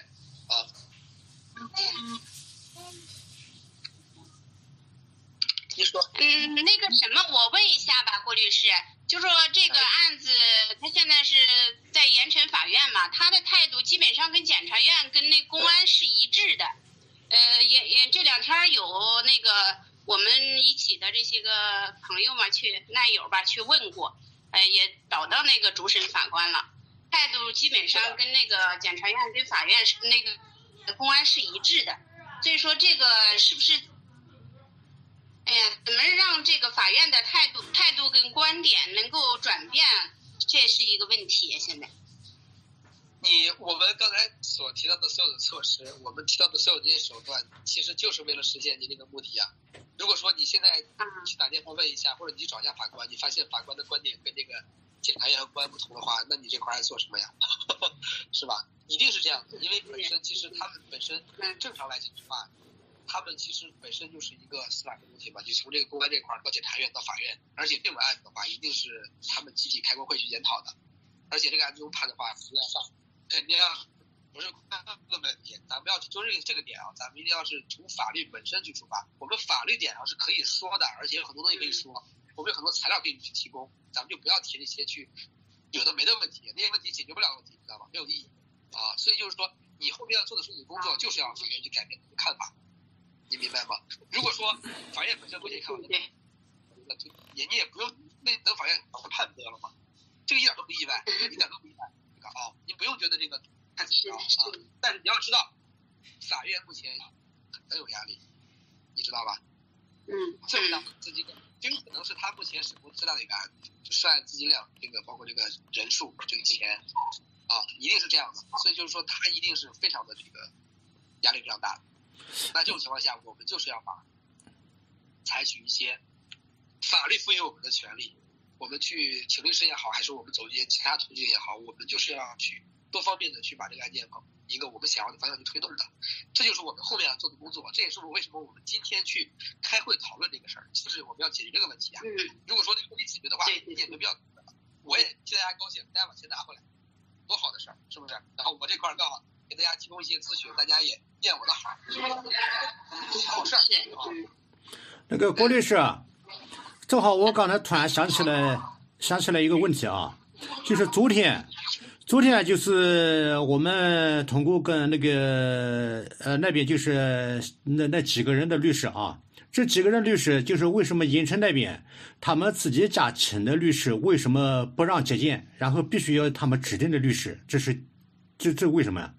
你说。 那个什么，我问一下吧，郭律师，就说这个案子，他现在是在盐城法院嘛，他的态度基本上跟检察院跟那公安是一致的。也这两天有那个我们一起的这些个朋友嘛，难友吧去问过，也找到那个主审法官了，态度基本上跟那个检察院跟法院是那个公安是一致的。所以说这个是不是？怎么让这个法院的态度跟观点能够转变，这是一个问题。现在， 我们刚才所提到的所有的措施，我们提到的所有这些手段，其实就是为了实现您这个目的啊。如果说你现在去打电话问一下，或者你去找一下法官，你发现法官的观点跟这个检察院和公安不同的话，那你这块还做什么呀？是吧？一定是这样的，因为本身其实他们本身正常来讲的话。他们其实本身就是一个司法公体嘛，就从这个公安这块到检察院到法院，而且这种案子的话，一定是他们集体开过会去研讨的，而且这个案子中判的话，实际上肯定不是个问题，咱们要去纠正这个点啊，咱们一定要是从法律本身去出发，我们法律点上是可以说的，而且有很多东西可以说，我们有很多材料可以去提供，咱们就不要提那些去有的没的问题，那些问题解决不了问题，知道吗？没有意义所以就是说，你后面要做的所有的工作，就是要法院去改变你的看法。你明白吗？如果说法院本身不解看法，那就你也不用等法院判得了嘛，这个一点都不意外，你不用觉得这个太奇妙但是你要知道，法院目前很有压力，你知道吧？最大资金这个可能是他目前审过最大的一个案子，就涉案资金量，这个包括这个人数，这个钱一定是这样的，所以就是说他一定是非常的这个压力非常大的。那这种情况下，我们就是要采取一些法律赋予我们的权利，我们去请律师也好，还是我们走一些其他途径也好，我们就是要去多方面的去把这个案件往一个我们想要的方向去推动的。这就是我们后面要做的工作，这也是为什么我们今天去开会讨论这个事儿，就是我们要解决这个问题如果说这个问题解决的话，你也没必要，我也替大家高兴，大家把钱拿回来，多好的事儿，是不是？然后我这块刚好给大家提供一些咨询，大家也念我的好事儿。 那个郭律师正好我刚才突然想起来一个问题就是昨天就是我们通过跟那个那边就是那几个人的律师这几个人律师就是为什么盐城那边他们自己家请的律师为什么不让接见，然后必须要他们指定的律师，这为什么呀？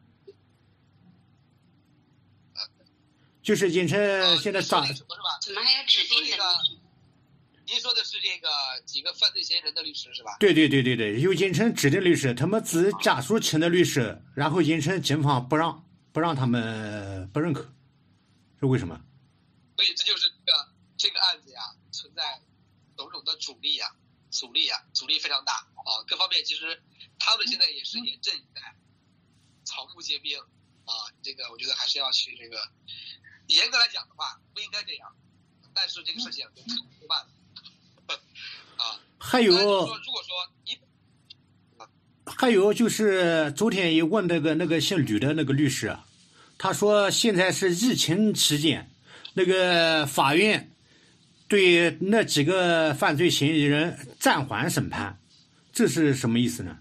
就是盐城现在怎么还要指定的？您说的是这个几个犯罪嫌疑人的律师是吧？ 对，有盐城指定律师，他们自己家属请的律师，然后盐城警方不让他们不认可，是为什么？ 所以这就是这个案子呀，存在种种的阻力非常大各方面其实他们现在也是严阵以待，草木皆兵这个我觉得还是要去这个。严格来讲的话，不应该这样，但是这个事情就没办法还有， 如果说还有就是昨天也问那个姓吕的那个律师他说现在是疫情期间，那个法院对那几个犯罪嫌疑人暂缓审判， 这是什么意思呢？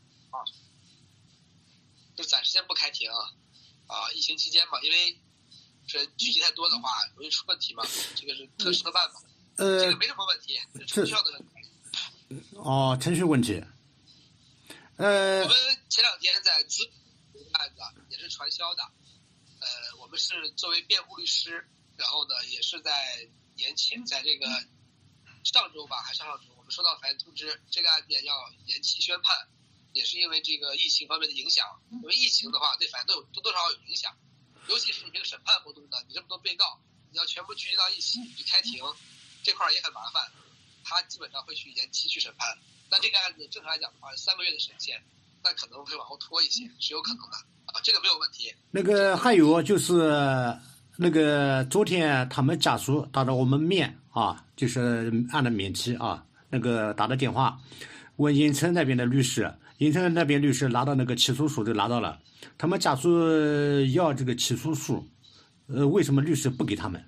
就暂时先不开庭疫情期间嘛，因为人聚集太多的话容易出问题嘛，这个是特殊的办法。这个没什么问题，是程序上的问题。 程序问题。 我们前2天在资案子也是传销的，我们是作为辩护律师，然后呢也是在年前，在这个上周吧，还是上周，我们收到法院通知，这个案件要延期宣判，也是因为这个疫情方面的影响。因为疫情的话，对法院多少有影响，尤其是你这个审判活动的，你这么多被告，你要全部聚集到一起去开庭，这块也很麻烦，他基本上会去延期去审判。那这个案子正常来讲的话是3个月的审限，那可能会往后拖一些，是有可能的这个没有问题。 那个还有就是那个昨天他们家属打着我们面就是按的免提那个打的电话问银城那边的律师，银城那边律师拿到那个起诉书就拿到了，他们家属要这个起诉书，为什么律师不给他们？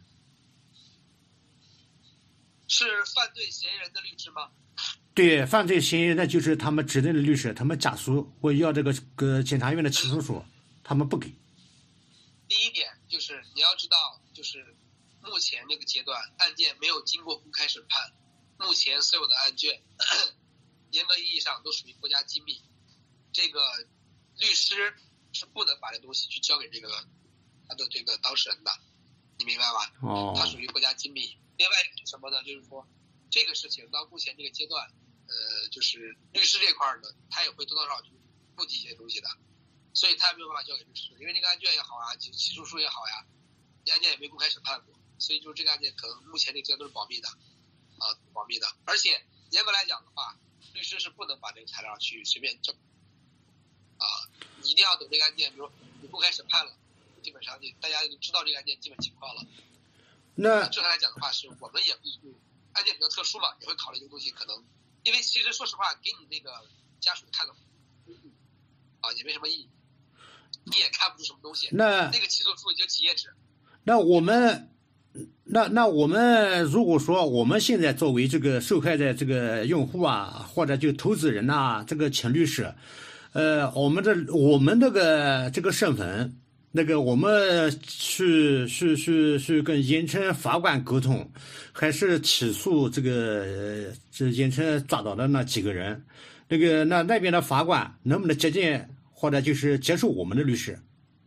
是犯罪嫌疑人的律师吗？ 对，犯罪嫌疑人的就是他们指定的律师，他们家属我要这个检察院的起诉书，他们不给。 第一点就是你要知道，就是目前这个阶段案件没有经过公开审判，目前所有的案卷严格意义上都属于国家机密，这个律师是不能把这东西去交给他的这个当事人的，你明白吗？它属于国家机密。另外什么呢？就是说这个事情到目前这个阶段，就是律师这块呢，他也会多少去顾及一些东西的，所以他没有办法交给律师，因为这个案卷也好起诉书也好案件也没公开审判过，所以就这个案件可能目前这个阶段都是保密的保密的。而且严格来讲的话，律师是不能把这个材料去随便交你一定要等这个案件，比如你公开审判了，基本上大家就知道这个案件基本情况了。那正常来讲的话，是我们也会去，案件比较特殊嘛，也会考虑这个东西可能，因为其实说实话，给你那个家属看个也没什么意义，你也看不出什么东西。那个起诉书也就几页纸。 那我们如果说我们现在作为这个受害的这个用户或者就投资人这个请律师，我们这个身份。那个我们去跟盐城法官沟通，还是起诉这盐城抓到的那几个人，那边的法官能不能接见或者就是接受我们的律师？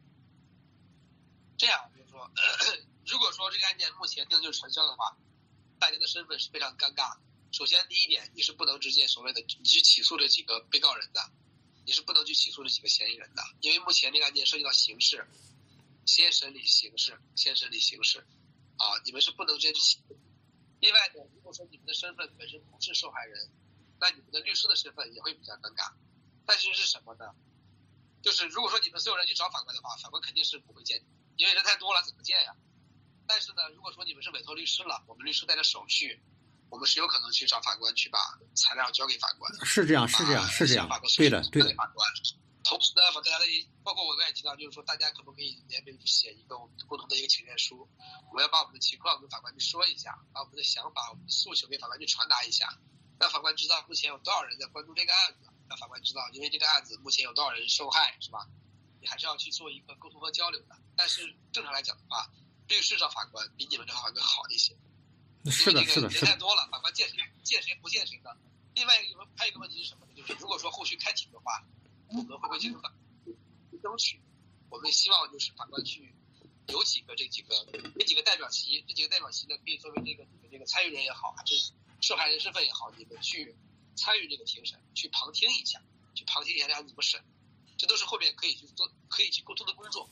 这样就是说，如果说这个案件目前定就是传销的话，大家的身份是非常尴尬的。首先第一点，你是不能直接所谓的你去起诉这几个被告人的。你是不能去起诉这几个嫌疑人的，因为目前这个案件涉及到刑事，先审理刑事你们是不能直接去起诉。另外呢，如果说你们的身份本身不是受害人，那你们的律师的身份也会比较尴尬。但是是什么呢？就是如果说你们所有人去找法官的话，法官肯定是不会见你，因为人太多了怎么见呀？但是呢，如果说你们是委托律师了，我们律师带着手续，我们是有可能去找法官去把材料交给法官。 是这样，对的。 法官。同时呢，把大家的，包括我刚才提到，就是说大家可不可以联名去写一个我们共同的一个请愿书？我们要把我们的情况跟法官去说一下，把我们的想法、我们的诉求给法官去传达一下，让法官知道目前有多少人在关注这个案子，让法官知道因为这个案子目前有多少人受害，是吧？你还是要去做一个沟通和交流的。但是正常来讲的话，律师找法官比你们找法官好一些。 是的， 人太多了，法官见谁不见谁的。另外还有一个问题是什么呢？就是如果说后续开庭的话，我们会尽法争取，我们希望就是法官去有这几个代表席，这几个代表席呢，可以作为这个参与人也好，还是受害人身份也好，你们去参与这个庭审，去旁听一下，让你们审，这都是后面可以去沟通的工作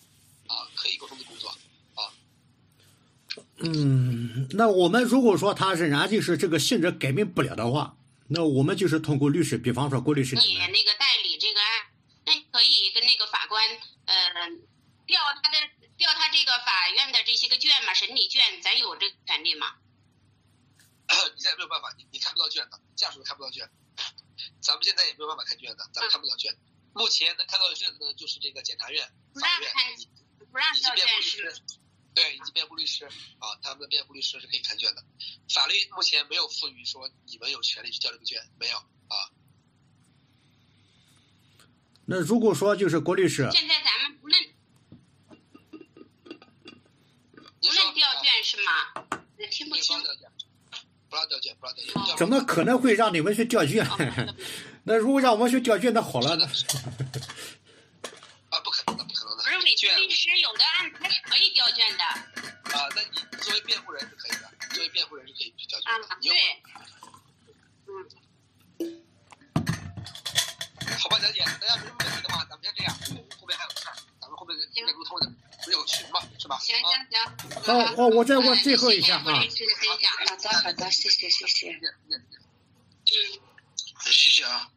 那我们如果说他仍然就是这个性质改变不了的话，那我们就是通过律师，比方说郭律师， 你那个代理这个案，那可以跟那个法官调他这个法院的这些个卷嘛，审理卷，咱有这个权利吗？ 你现在没有办法，你看不到卷的，家属看不到卷，咱们现在也没有办法看卷的，咱们看不到卷。目前能看到卷的就是这个检察院、法院不让以及辩护律师。对，以及辩护律师他们的辩护律师是可以看卷的。法律目前没有赋予说你们有权利去交这个卷，没有那如果说就是郭律师， 现在咱们不论调卷是吗？听不清。 不让调卷， 怎么可能会让你们去调卷？那如果让我们去调卷，那好了呢？ 不可能的。 不是委托律师有的案子他是可以调卷的。 那你作为辩护人是可以的，作为辩护人是可以去调卷的。 对。 好吧，梁姐，大家没什么问题的话，咱们先这样，后面还有事儿，咱们后面再沟通的，不是有群嘛，是吧？ 行。 我再问最后一下啊。 好的，谢谢。 谢谢啊。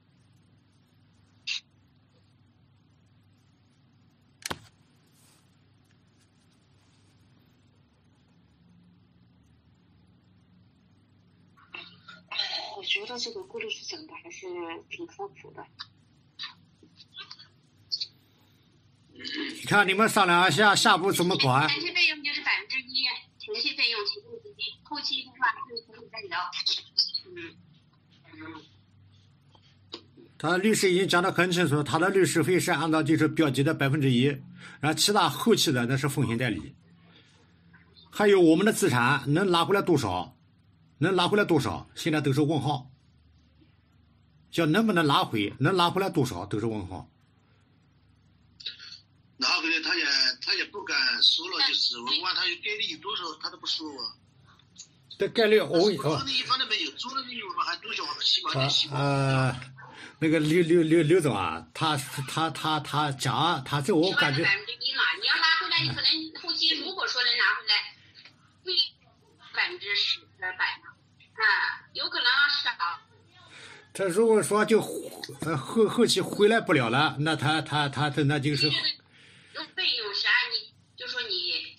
我觉得这个郭律师讲的还是挺靠谱的。 你看你们商量一下下步怎么管？ 前期费用就是1%，前期费用提供资金，后期的话就是可以再聊。 他律师已经讲得很清楚，他的律师费是按照就是标记的1%，然后其他后期的那是风险代理。还有我们的资产能拿回来多少？现在都是问号。叫能不能拿回来多少都是问号。 拿回来他也不敢说了，就是我问他有概率有多少，他都不说啊。 这概率我跟你说。 一方都没有，做了有吗？还多少起码那个刘总啊，他讲他这我感觉。 1%嘛，你要拿回来，你可能后期如果说能拿回来，不一定10%嘛，有可能少。 他如果说就后期回来不了了，那他那就是。 用费用啥？你就说你，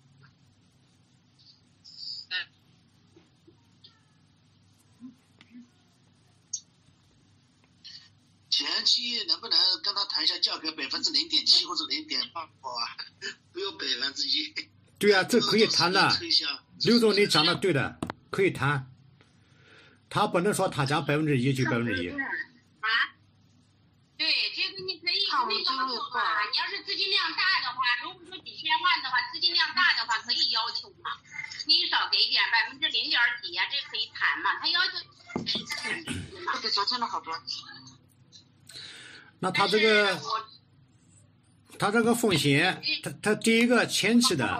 前期能不能跟他谈一下价格0.7%或者0.8%啊？不要1%。 对啊，这可以谈的。刘总，你讲的对的，可以谈。他不能说他讲1%就1%。 对，这个你可以那个做嘛。你要是资金量大的话，如果说几千万的话，资金量大的话可以要求嘛，你少给点0.0几呀，这可以谈嘛。他要求这个折腾了好多。 那他这个风险，他第一个前期的。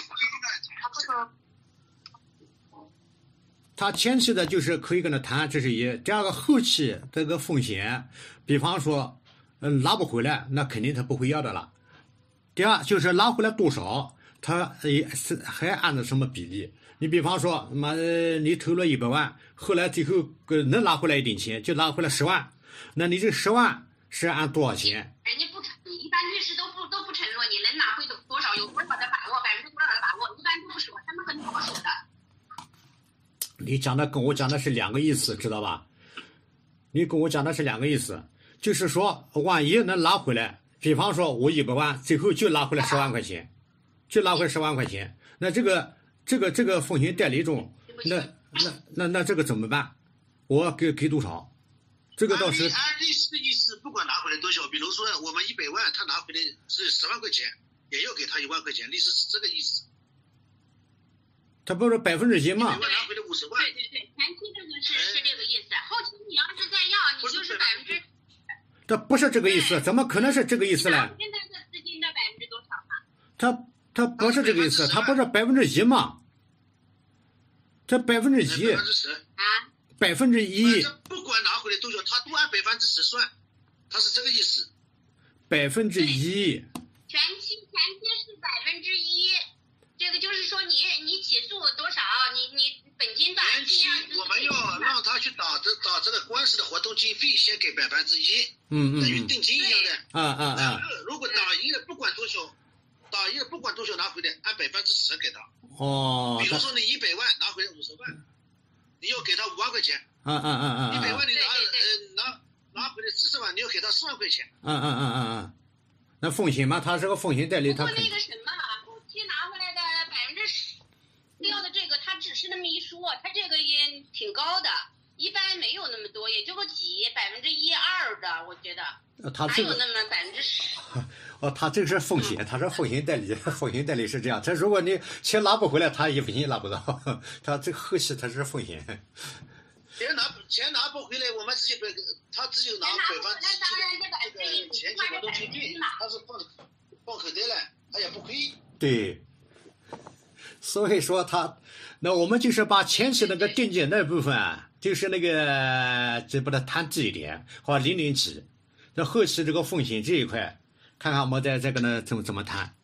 他前期的就是可以跟他谈，这是一。第二个后期这个风险，比方说，拿不回来，那肯定他不会要的了。第二就是拿回来多少，他也是还按照什么比例？你比方说，你投了100万，后来最后能拿回来一点钱，就拿回来10万，那你这10万是按多少钱？ 人家不承，一般律师都不承诺你能拿回多少，有多少的把握，% 多少的把握，一般都不说，他们很保守的。 你讲的跟我讲的是两个意思，知道吧？你跟我讲的是两个意思，就是说，万一能拿回来，比方说我100万，最后就拿回来10万块钱，那这个风险代理中，那这个怎么办？我给多少？这个倒是按律师的意思，不管拿回来多少，比如说我们100万，他拿回来是10万块钱，也要给他1万块钱，律师是这个意思。 他不是1%吗？ 拿回来50万。 对，前期这个是这个意思，后期你要是再要，你就是%。 这不是这个意思，怎么可能是这个意思呢？ 现在的资金的多少嘛？ 他不是这个意思，他不是1%吗？这1%。 啊 1%。 不管拿回来多少，他都按10%算，他是这个意思。 1%。 前期是1%，这个就是说你起诉多少，你本金的。 前期我们要让他去打这个官司的活动经费，先给1%，等于定金一样的。如果打赢了不管多少，拿回来按10%给他。 哦。 比如说你100万拿回来50万，你要给他5万块钱。100万你拿回来40万，你要给他4万块钱。 那风险嘛，他是个风险代理，他。 不过那个什么，后期拿回来的10%，要的这个他只是那么一说，他这个也挺高的。 一般没有那么多，也就个几1%、2%的，我觉得。 他这个哪有那么10%？ 哦，他这个是风险，他是风险代理，风险代理是这样，他如果你钱拿不回来，他一分钱拿不到，他这个后期他是风险。 钱拿不回来，我们他只有拿7%的这个前期活动费率，他是放口袋了，他也不亏。 对，所以说那我们就是把前期那个定金那部分啊，就是那个就把它摊低一点，或0.几，那后期这个风险这一块，看看我们在这个呢怎么谈。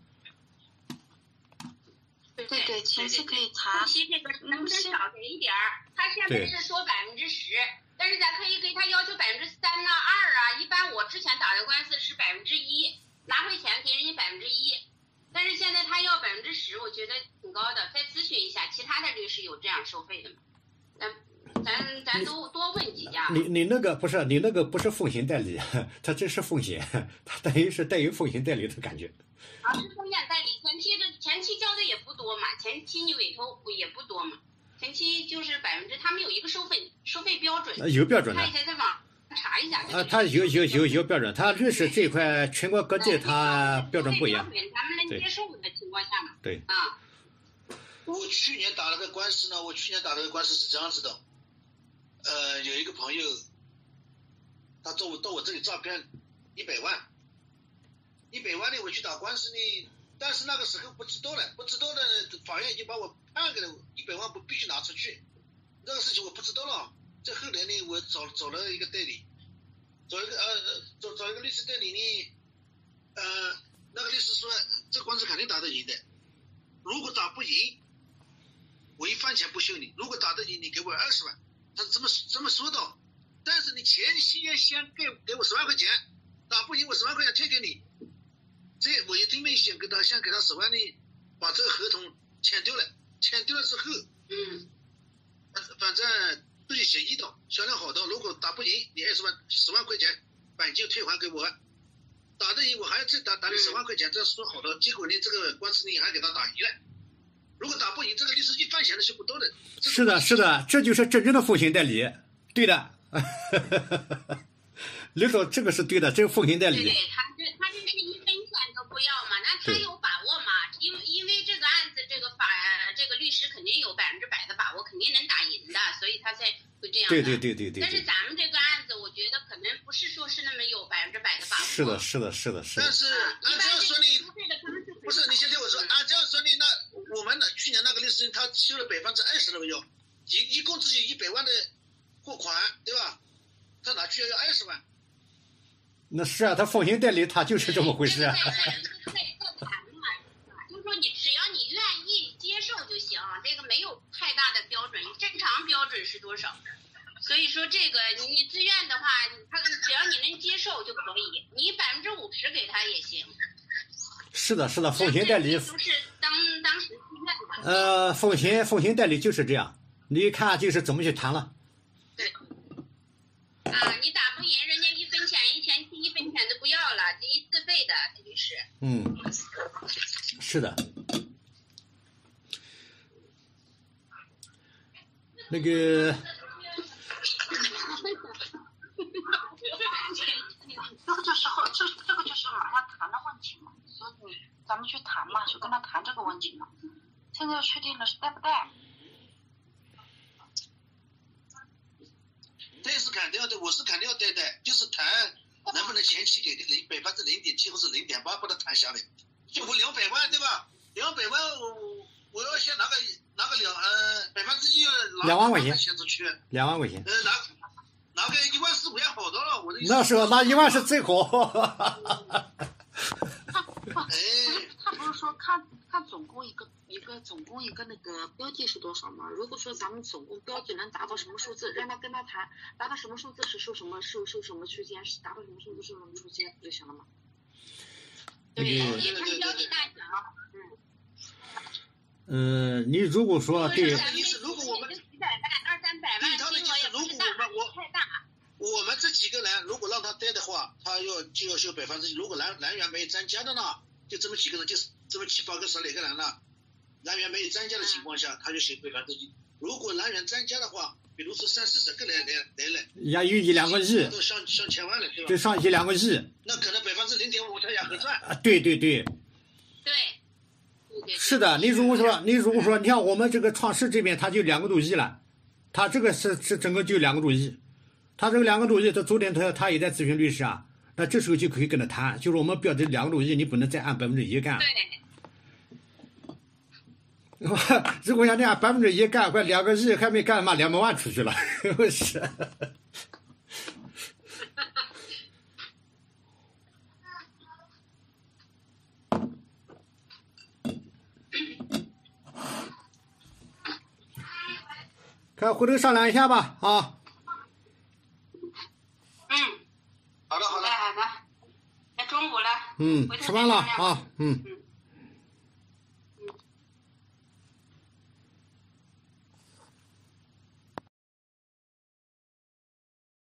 对，前期可以谈。 后期这个能不能少给一点儿？他现在是说10%，但是咱可以给他要求3%啊、2%啊。一般我之前打的官司是1%，拿回钱给人家1%，但是现在他要10%，我觉得挺高的。再咨询一下，其他的律师有这样收费的吗？咱都多问几家。 你那个不是风险代理，他这是风险，他等于是带有风险代理的感觉。 是风险代理，前期交的也不多嘛，前期你委托也不多嘛，前期就是%，他们有一个收费标准。 有标准的。 看一下在网上查一下。 他有标准，他律师这一块全国各地他标准不一样。 咱们能接受的情况下嘛。 对。 啊。 我去年打了个官司是这样子的，有一个朋友，他到我这里诈骗100万呢，我去打官司呢，但是那个时候不知道的，法院已经把我判给了100万，不必须拿出去，那个事情我不知道了。这后来呢，我找了一个代理，找一个律师代理呢，那个律师说这官司肯定打得赢的，如果打不赢，我1分钱不收你；如果打得赢，你给我20万。他是这么说的，但是你前期要先给我10万块钱，打不赢我10万块钱退给你。这我一听没先给他10万呢，把这个合同签掉了之后，反正都有协议的，商量好的，如果打不赢，你10万块钱本金退还给我，打得赢我还要再打你10万块钱，这样说好的，结果呢这个官司呢还给他打赢了。如果打不赢，这个律师1分钱都收不到的。 是的，这就是真正的风险代理，对的。刘总，这个是对的，这个风险代理。 对，他这是1分钱都不要嘛，那他有把握嘛？因为这个案子，这个律师肯定有100%的把握，肯定能打赢的，所以他才会这样的。 对。 但是咱们这个案子，我觉得可能不是说是那么有100%的把握。 是的。 但是按这样说呢，不是你先听我说，按这样说呢，那我们的去年那个律师他收了20%的要，一共只有100万的货款，对吧？他哪去要20万？ 那是啊，他风险代理他就是这么回事啊。 在谈嘛，就是说只要你愿意接受就行，这个没有太大的标准，正常标准是多少？所以说这个你自愿的话，他只要你能接受就可以，你50%给他也行。 是的，风险代理都是当时自愿的。 风险代理就是这样，你看就是怎么去谈了。 对。你打不赢人家1分钱，前期1分钱都不要了，这一自费的律师。 是的。那个。 这个就是马上谈的问题嘛，所以咱们去谈嘛，就跟他谈这个问题嘛。现在要确定的是带不带。 这是肯定要的，我是肯定要带的，就是谈能不能前期给0.7%或者0.8%把它谈下来，就我200万对吧？200万我要先拿个1% 2万块钱先出去 ，2万块钱。 拿个14000、5万好多了，我的意思。 那时候拿1万是最好。 他不是说看总共一个那个标记是多少吗？如果说咱们总共标记能达到什么数字，让他跟他谈，达到什么数字是收什么区间，是达到什么数字收什么区间不就行了吗？ 对，也看标记大小。 你如果说对， 如果我们 100万、200-300万， 他的意思，如果我们这几个人如果让他带的话，他就要收1%。如果人员没有增加的呢，就这么几个人，就是这么7、8个、10来个人呢，人员没有增加的情况下，他就收1%。如果人员增加的话， 比如说30-40个来， 也有1-2个亿， 都上千万了，对吧？ 就上1-2个亿。 那可能0.5%他也很赚。 啊，对。是的，你如果说，你看我们这个创世这边，他就2个多亿了，他这个是整个就2个多亿，他这个2个多亿，他昨天他也在咨询律师啊，那这时候就可以跟他谈，就是我们标这2个多亿，你不能再按1%干。 对。 如果像这样1%干，快2个亿还没干嘛，200万出去了，是。看回头商量一下吧，啊。 好的。 好的，那中午了。 吃完了啊，